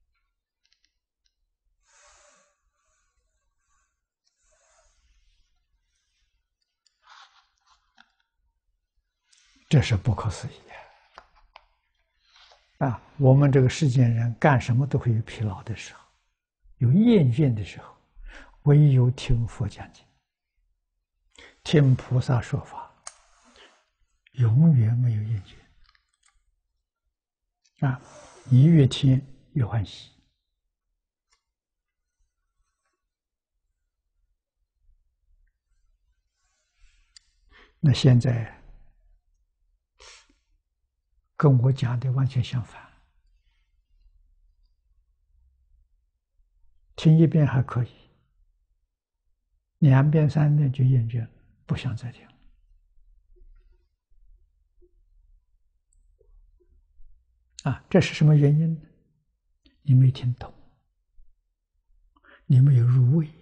这是不可思议啊！啊，我们这个世间人干什么都会有疲劳的时候，有厌倦的时候，唯有听佛讲经，听菩萨说法，永远没有厌倦。啊，你越听越欢喜。那现在跟我讲的完全相反，听一遍还可以，两遍三遍就厌倦了，不想再听。啊，这是什么原因呢？你没听懂，你没有入味。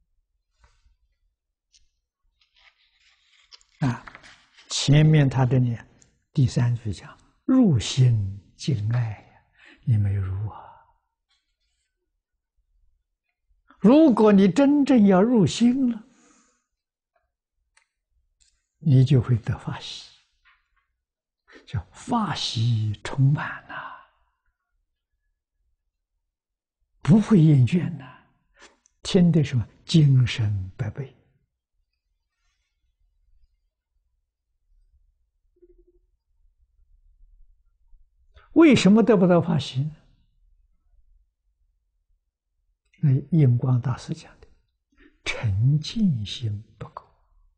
啊，前面他的呢，第三句讲入心敬爱呀，你没有入啊。如果你真正要入心了，你就会得法喜，叫法喜充满呐、啊，不会厌倦呐、啊，听的什么精神百倍。为什么得不到法喜呢？那印光大师讲的，沉静心不够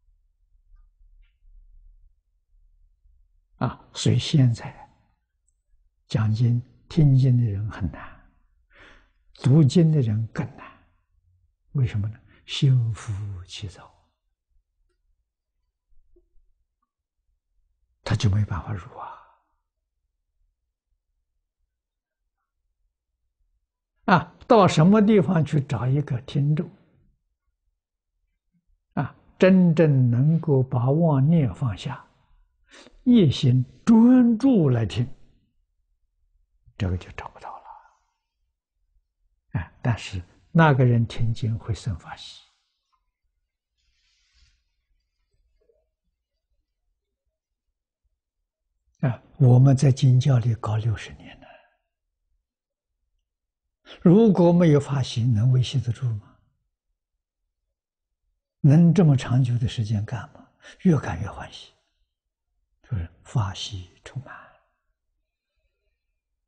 啊，所以现在讲经、听经的人很难，读经的人更难。为什么呢？心浮气躁，他就没办法入啊。啊，到什么地方去找一个听众？啊，真正能够把妄念放下，一心专注来听，这个就找不到了。啊，但是那个人听经会生法喜。啊，我们在经教里搞六十年了。如果没有法喜，能维系得住吗？能这么长久的时间干吗？越干越欢喜，就是法喜充满。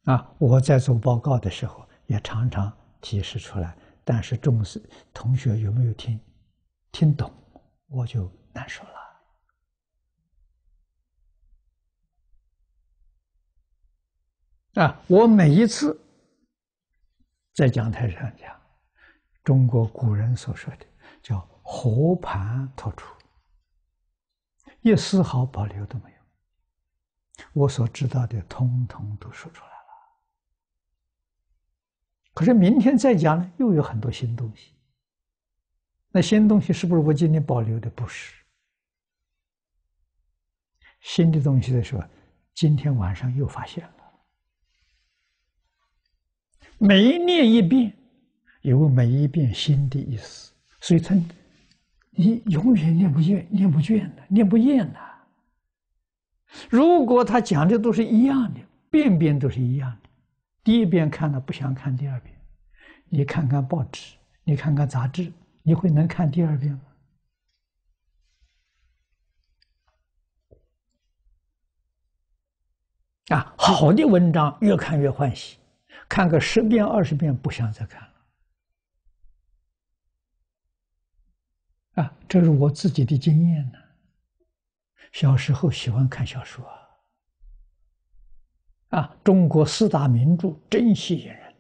啊，我在做报告的时候也常常提示出来，但是重视同学有没有听听懂，我就难说了。啊，我每一次在讲台上讲，中国古人所说的叫和盘托出，一丝毫保留都没有。我所知道的，通通都说出来了。可是明天再讲呢，又有很多新东西。那新东西是不是我今天保留的？不是。新的东西的时候，今天晚上又发现了。每念一遍，有每一遍新的意思，所以他你永远念不厌，念不倦的，念不厌的。如果他讲的都是一样的，遍遍都是一样的，第一遍看了不想看第二遍，你看看报纸，你看看杂志，你会能看第二遍吗？啊，好的文章越看越欢喜，看个十遍二十遍不想再看了。啊，这是我自己的经验呢。小时候喜欢看小说啊，啊，中国四大名著真吸引人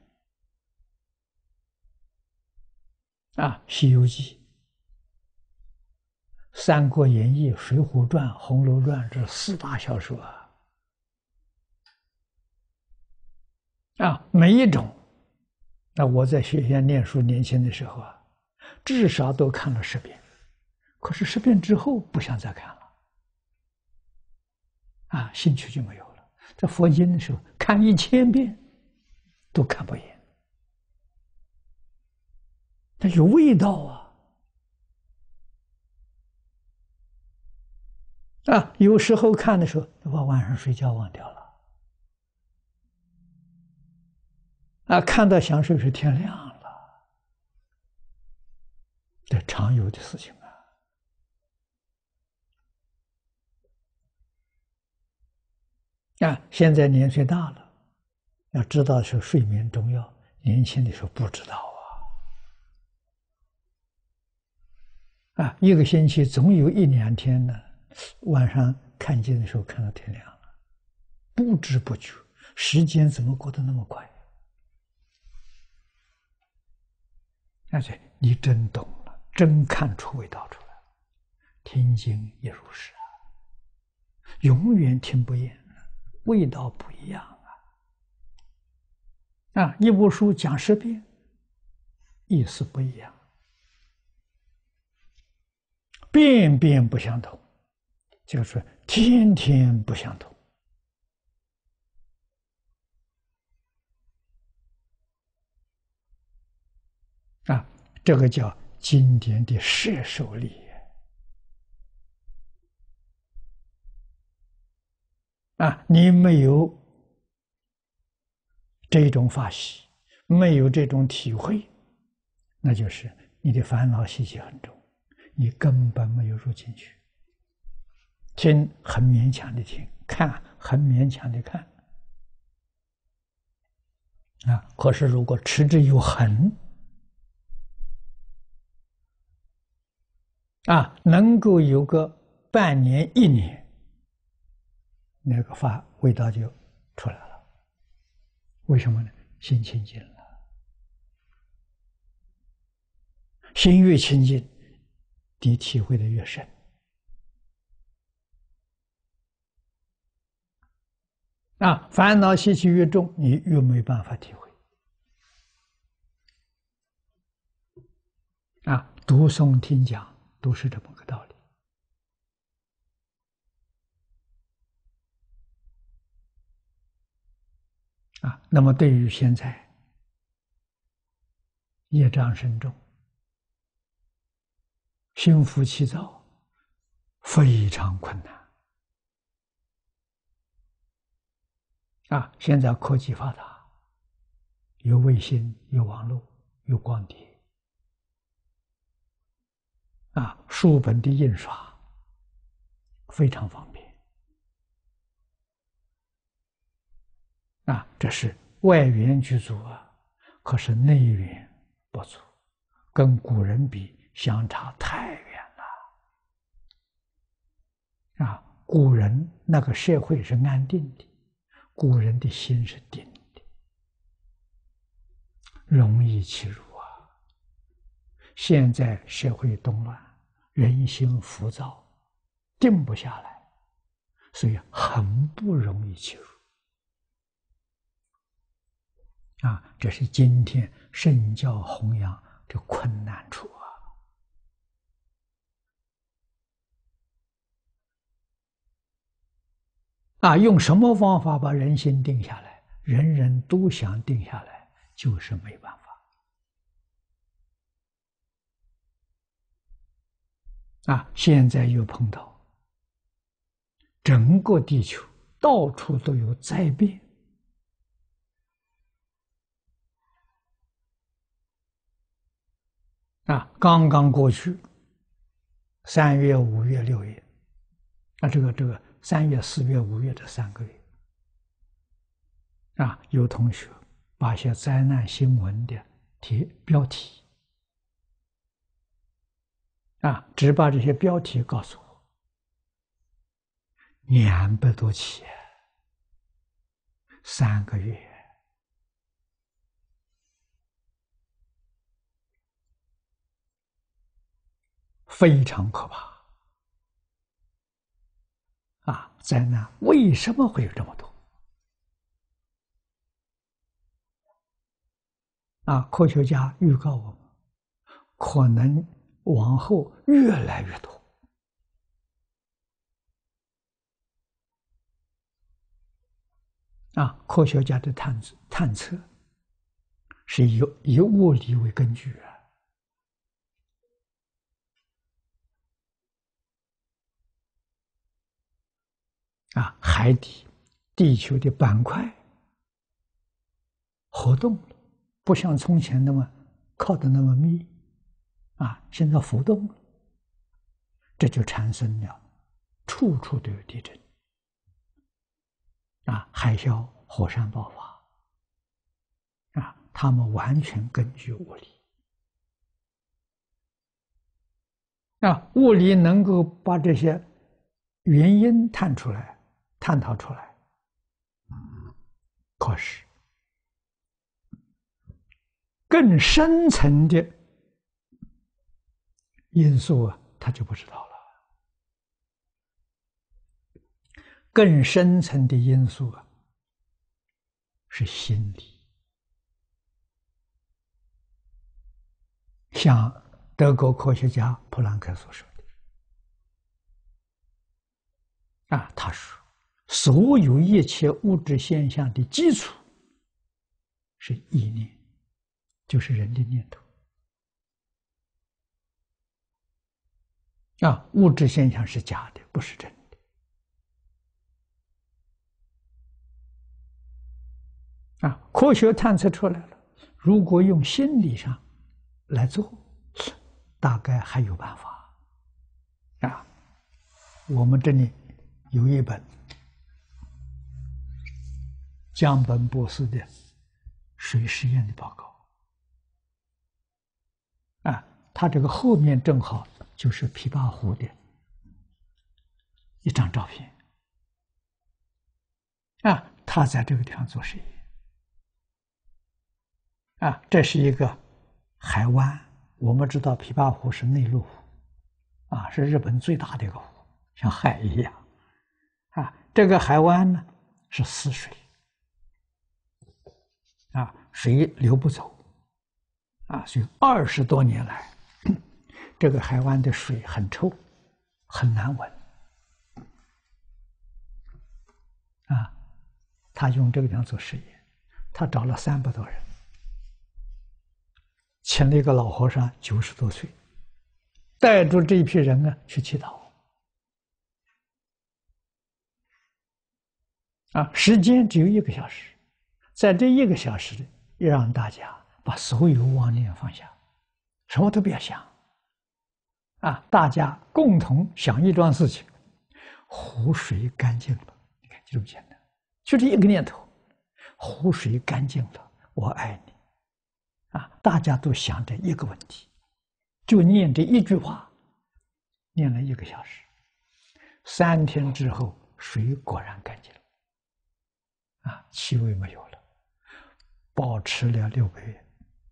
啊，《西游记》、《三国演义》、《水浒传》、《红楼传》这四大小说啊，啊，每一种。那我在学校念书，年轻的时候啊，至少都看了十遍。可是十遍之后不想再看了，啊，兴趣就没有了。在佛经的时候，看一千遍都看不厌，它有味道啊！啊，有时候看的时候，把晚上睡觉忘掉了，啊，看到想睡是天亮了，这常有的事情啊。啊，现在年岁大了，要知道是睡眠重要，年轻的时候不知道啊。啊，一个星期总有一两天呢，晚上看经的时候看到天亮了，不知不觉，时间怎么过得那么快？而且你真懂了，真看出味道出来了。听经也如是啊，永远听不厌，味道不一样啊！啊，一部书讲十遍，意思不一样，遍遍不相同，就是天天不相同。啊，这个叫经典的摄受力啊！你没有这种法喜，没有这种体会，那就是你的烦恼习气很重，你根本没有入进去。听很勉强的听，看很勉强的看啊。可是如果持之有恒啊，能够有个半年一年，那个法味道就出来了。为什么呢？心清净了，心越清净，你体会的越深啊。烦恼习气越重，你越没办法体会啊。读诵听讲都是这么个道理啊。那么对于现在业障深重，心浮气躁，非常困难啊！现在科技发达，有卫星，有网络，有光碟啊，书本的印刷非常方便啊，这是外缘具足啊，可是内缘不足，跟古人比相差太远了。啊，古人那个社会是安定的，古人的心是定的，容易欺辱啊。现在社会动乱，人心浮躁，定不下来，所以很不容易欺辱。啊，这是今天圣教弘扬的困难处啊！啊，用什么方法把人心定下来？人人都想定下来，就是没办法。啊，现在又碰到整个地球到处都有灾变。啊，刚刚过去，三月、五月、六月，啊，这个这个三月、四月、五月这三个月，啊，有同学把一些灾难新闻的题标题，啊，只把这些标题告诉我，两百多起，三个月。非常可怕啊！灾难为什么会有这么多？啊，科学家预告我们，可能往后越来越多。啊，科学家的探探测是以以物理为根据啊。啊，海底、地球的板块活动了，不像从前那么靠得那么密，啊，现在浮动了，这就产生了处处都有地震，啊，海啸、火山爆发，啊，他们完全根据物理，啊，物理能够把这些原因探出来。探讨出来，可是更深层的因素啊，他就不知道了。更深层的因素啊，是心理。像德国科学家普朗克所说的，啊，他说。所有一切物质现象的基础是意念，就是人的念头。啊，物质现象是假的，不是真的。啊，科学探测出来了，如果用心理上来做，大概还有办法。啊，我们这里有一本江本博士的水实验的报告，啊，他这个后面正好就是琵琶湖的一张照片，啊，他在这个地方做实验，啊，这是一个海湾，我们知道琵琶湖是内陆湖，啊，是日本最大的一个湖，像海一样，啊，这个海湾呢是死水。啊，水流不走，啊，所以二十多年来，这个海湾的水很臭，很难闻。啊，他用这个地方做实验，他找了三百多人，请了一个老和尚，九十多岁，带着这一批人呢去祈祷。啊，时间只有一个小时。在这一个小时里，让大家把所有妄念放下，什么都不要想，啊，大家共同想一桩事情，湖水干净了，你看就这么简单，就这一个念头， 湖水干净了，我爱你。啊，大家都想着一个问题，就念这一句话，念了一个小时，三天之后，水果然干净了，啊，气味没有了，保持了六个月。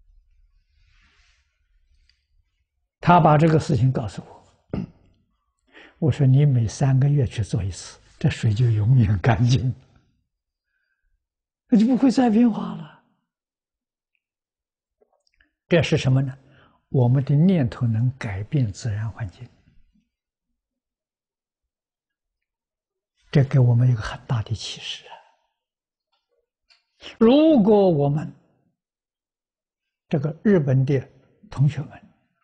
他把这个事情告诉我，我说你每三个月去做一次，这水就永远干净，那就不会再变化了。这是什么呢？我们的念头能改变自然环境，这给我们一个很大的启示啊！如果我们这个日本的同学们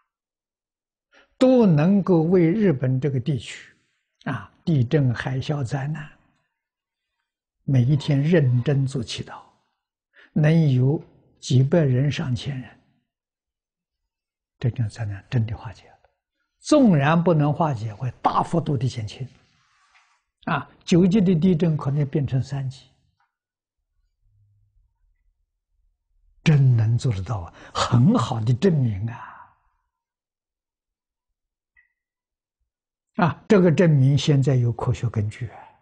都能够为日本这个地区啊地震、海啸、灾难，每一天认真做祈祷，能有几百人、上千人，这种灾难真的化解了。纵然不能化解，会大幅度的减轻。啊，九级的地震可能变成三级，真能做得到啊！很好的证明啊！啊，这个证明现在有科学根据啊！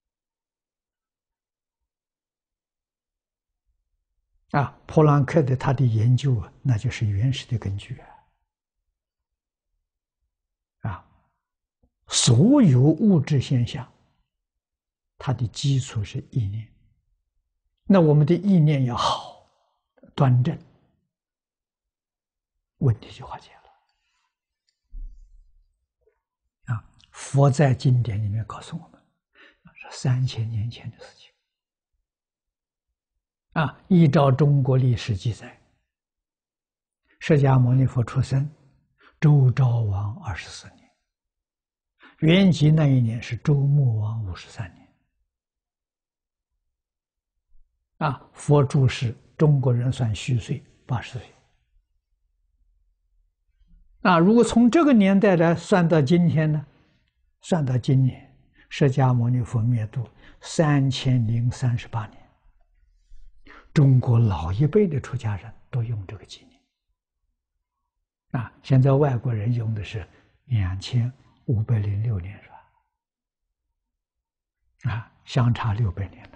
啊，普朗克的他的研究啊，那就是原始的根据啊！啊，所有物质现象，它的基础是意念。那我们的意念要好、端正，问题就化解了。啊，佛在经典里面告诉我们，是三千年前的事情。啊，依照中国历史记载，释迦牟尼佛出生，周昭王二十四年，元吉那一年是周穆王五十三年。啊，佛住世，中国人算虚岁八十岁。啊，如果从这个年代来算到今天呢，算到今年，释迦牟尼佛灭度三千零三十八年。中国老一辈的出家人都用这个纪念。啊，现在外国人用的是两千五百零六年，是吧？啊，相差六百年了。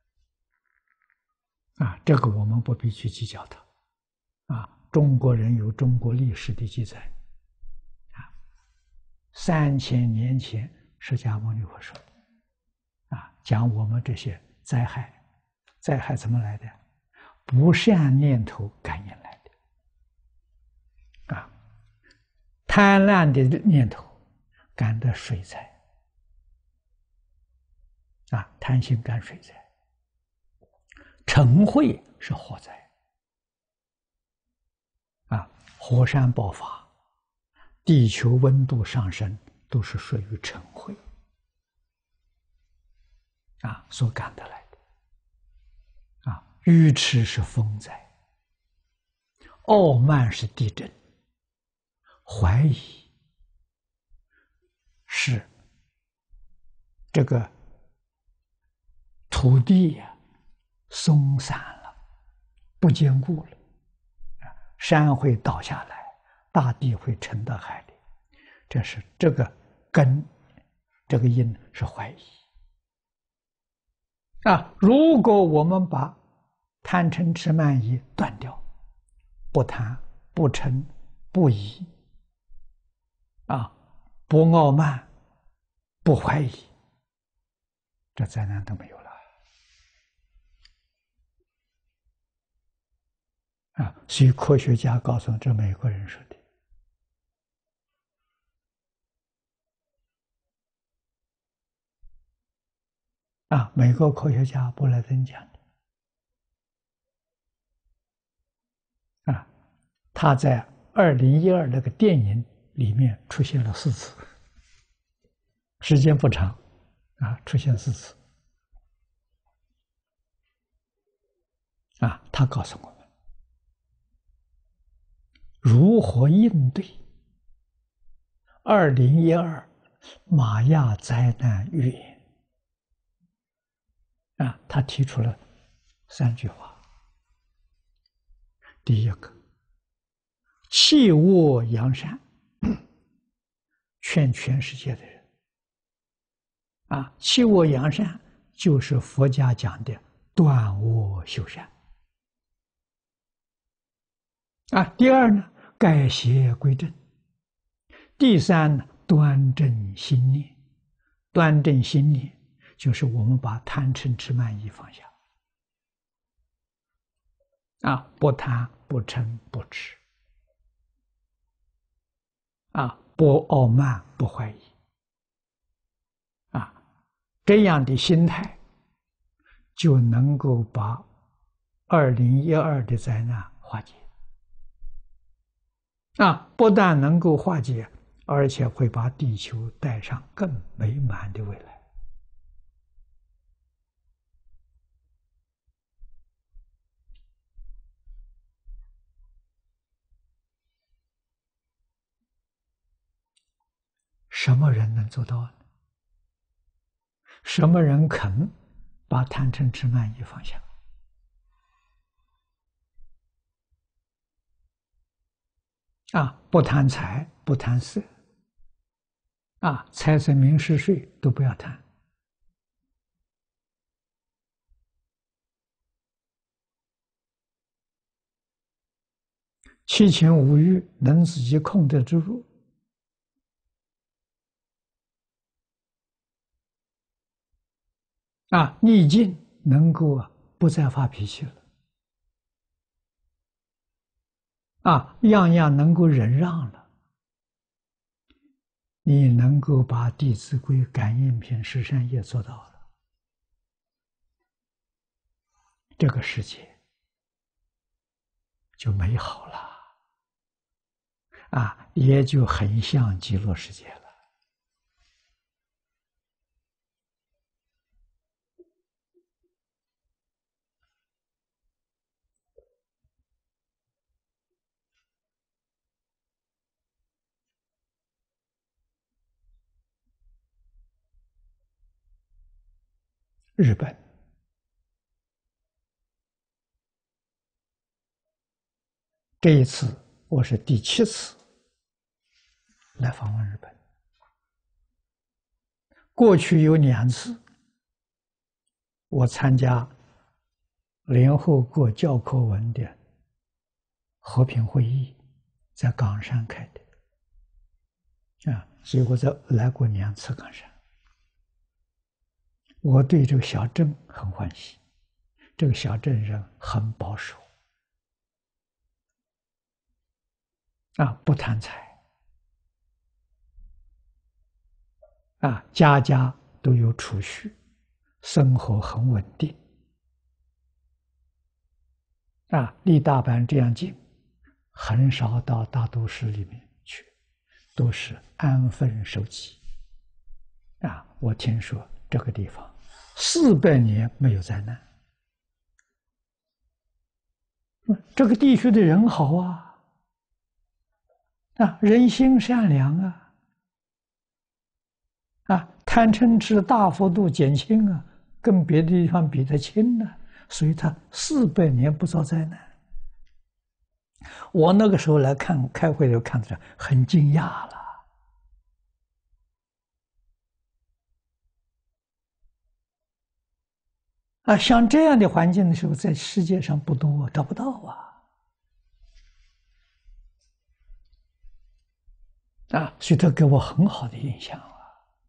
啊，这个我们不必去计较它。啊，中国人有中国历史的记载。啊，三千年前释迦牟尼佛说，啊，讲我们这些灾害，灾害怎么来的？不善念头感应来的。啊，贪婪的念头感得水灾。啊，贪心感水灾。嗔恚是火灾。啊，火山爆发，地球温度上升，都是属于嗔恚。啊，所感得来的。啊，愚痴是风灾，傲慢是地震，怀疑是这个土地呀、啊、松散了，不坚固了，山会倒下来，大地会沉到海里，这是这个根，这个因是怀疑。啊，如果我们把贪嗔痴慢疑断掉，不贪不嗔不疑，啊，不傲慢不怀疑，这灾难都没有了。啊，所以科学家告诉这美国人说的。啊，美国科学家布莱登讲的。啊，他在二零一二那个电影里面出现了四次，时间不长，啊，出现四次。啊，他告诉我们如何应对二零一二玛雅灾难预言。啊，他提出了三句话。第一个，弃恶扬善，劝全世界的人啊，弃恶扬善就是佛家讲的断恶修善啊。第二呢，改邪归正。第三呢，端正心念。端正心念就是我们把贪嗔痴慢疑放下啊，不贪不嗔不痴啊，不傲慢不怀疑啊，这样的心态就能够把二零一二的灾难化解啊，不但能够化解，而且会把地球带上更美满的未来。什么人能做到呢？什么人肯把贪嗔痴慢疑放下？啊，不贪财，不贪色，啊，财色名食睡都不要贪。七情五欲能自己控得住，啊，逆境能够啊不再发脾气了，啊，样样能够忍让了，你能够把《弟子规》感应篇十善业做到了，这个世界就美好了，啊，也就很像极乐世界了。日本这一次我是第七次来访问日本，过去有两次我参加联合国教科文的和平会议，在冈山开的，啊，结果在来过两次冈山。我对这个小镇很欢喜，这个小镇人很保守，啊，不贪财，啊，家家都有储蓄，生活很稳定，啊，离大阪这样近，很少到大都市里面去，都是安分守己，啊，我听说这个地方四百年没有灾难，这个地区的人好啊，啊，人心善良啊，啊，贪嗔痴大幅度减轻啊，跟别的地方比得轻呢，所以他四百年不遭灾难。我那个时候来看开会的时候看着很惊讶了。啊，像这样的环境的时候，在世界上不多，找不到啊！啊，所以他给我很好的印象啊！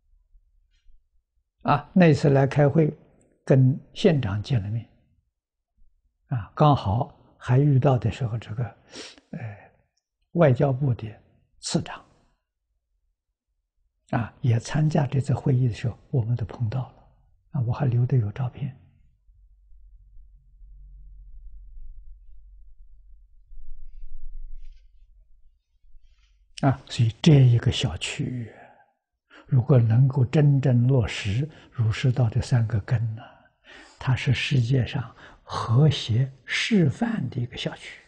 啊，那次来开会，跟县长见了面，啊，刚好还遇到的时候，这个，呃，外交部的次长，啊，也参加这次会议的时候，我们都碰到了，啊，我还留的有照片。啊，所以这一个小区域，如果能够真正落实儒释道的三个根呢，它是世界上和谐示范的一个小区。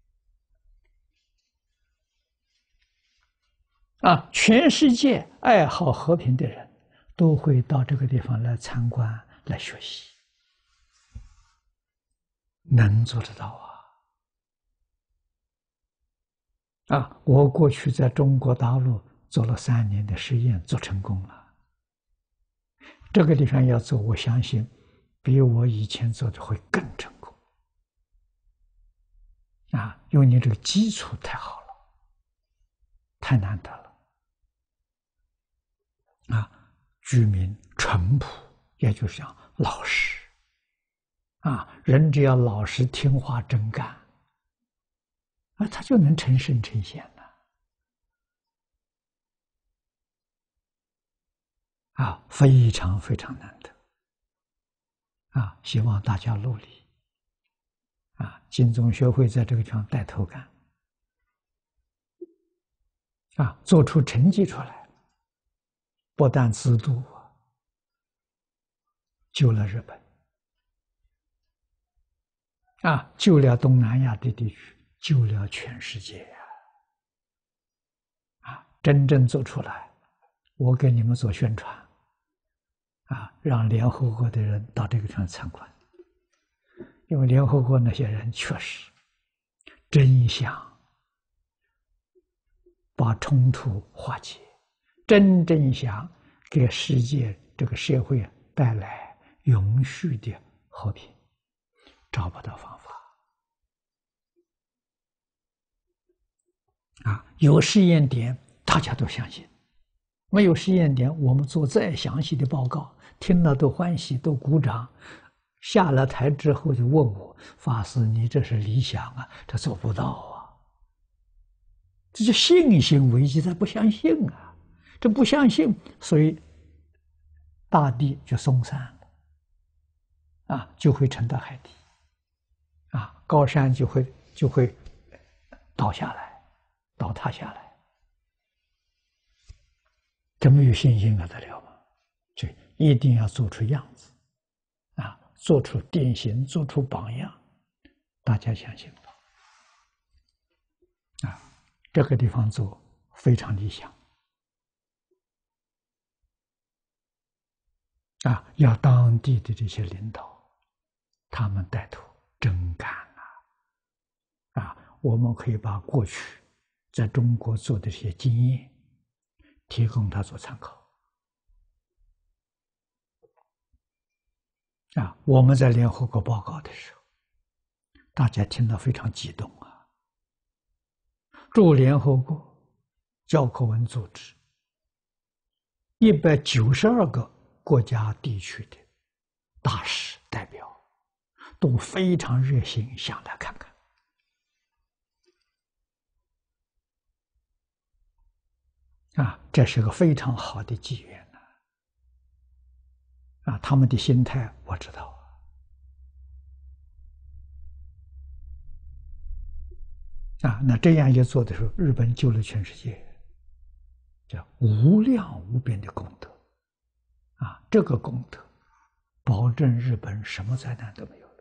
啊，全世界爱好和平的人都会到这个地方来参观、来学习。 能做得到啊！啊，我过去在中国大陆做了三年的实验，做成功了。这个地方要做，我相信比我以前做的会更成功。啊，因为你这个基础太好了，太难得了。啊，居民淳朴，也就是讲老实。啊，人只要老实听话真干，啊，他就能成圣成贤了。啊，非常非常难得。啊，希望大家努力。啊，净宗学会在这个地方带头干。啊，做出成绩出来，不但自度，救了日本。啊，救了东南亚的地区，救了全世界呀！啊，真正做出来，我给你们做宣传，啊，让联合国的人到这个地方参观，因为联合国那些人确实真想把冲突化解，真正想给世界这个社会带来永续的和平。找不到方法啊！有试验点，大家都相信；没有试验点，我们做再详细的报告，听了都欢喜，都鼓掌。下了台之后就问我：“法师，你这是理想啊，这做不到啊！”这就信心危机，他不相信啊！这不相信，所以大地就松散了，啊，就会沉到海底。啊，高山就会就会倒下来，倒塌下来，这没有信心啊得了吗？所以一定要做出样子，啊，做出典型，做出榜样，大家相信吧。啊，这个地方做非常理想。啊，要当地的这些领导，他们带头真干啊！啊，我们可以把过去在中国做的这些经验提供他做参考。啊，我们在联合国报告的时候，大家听了非常激动啊！驻联合国教科文组织一百九十二个国家地区的大使代表都非常热心，想来看看。啊，这是个非常好的机缘呢。啊，他们的心态我知道。啊，那这样一做的时候，日本救了全世界，叫无量无边的功德。啊，这个功德保证日本什么灾难都没有了。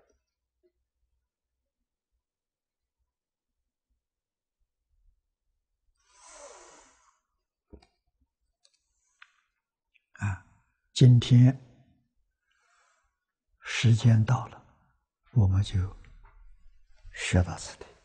啊，今天时间到了，我们就学到此地。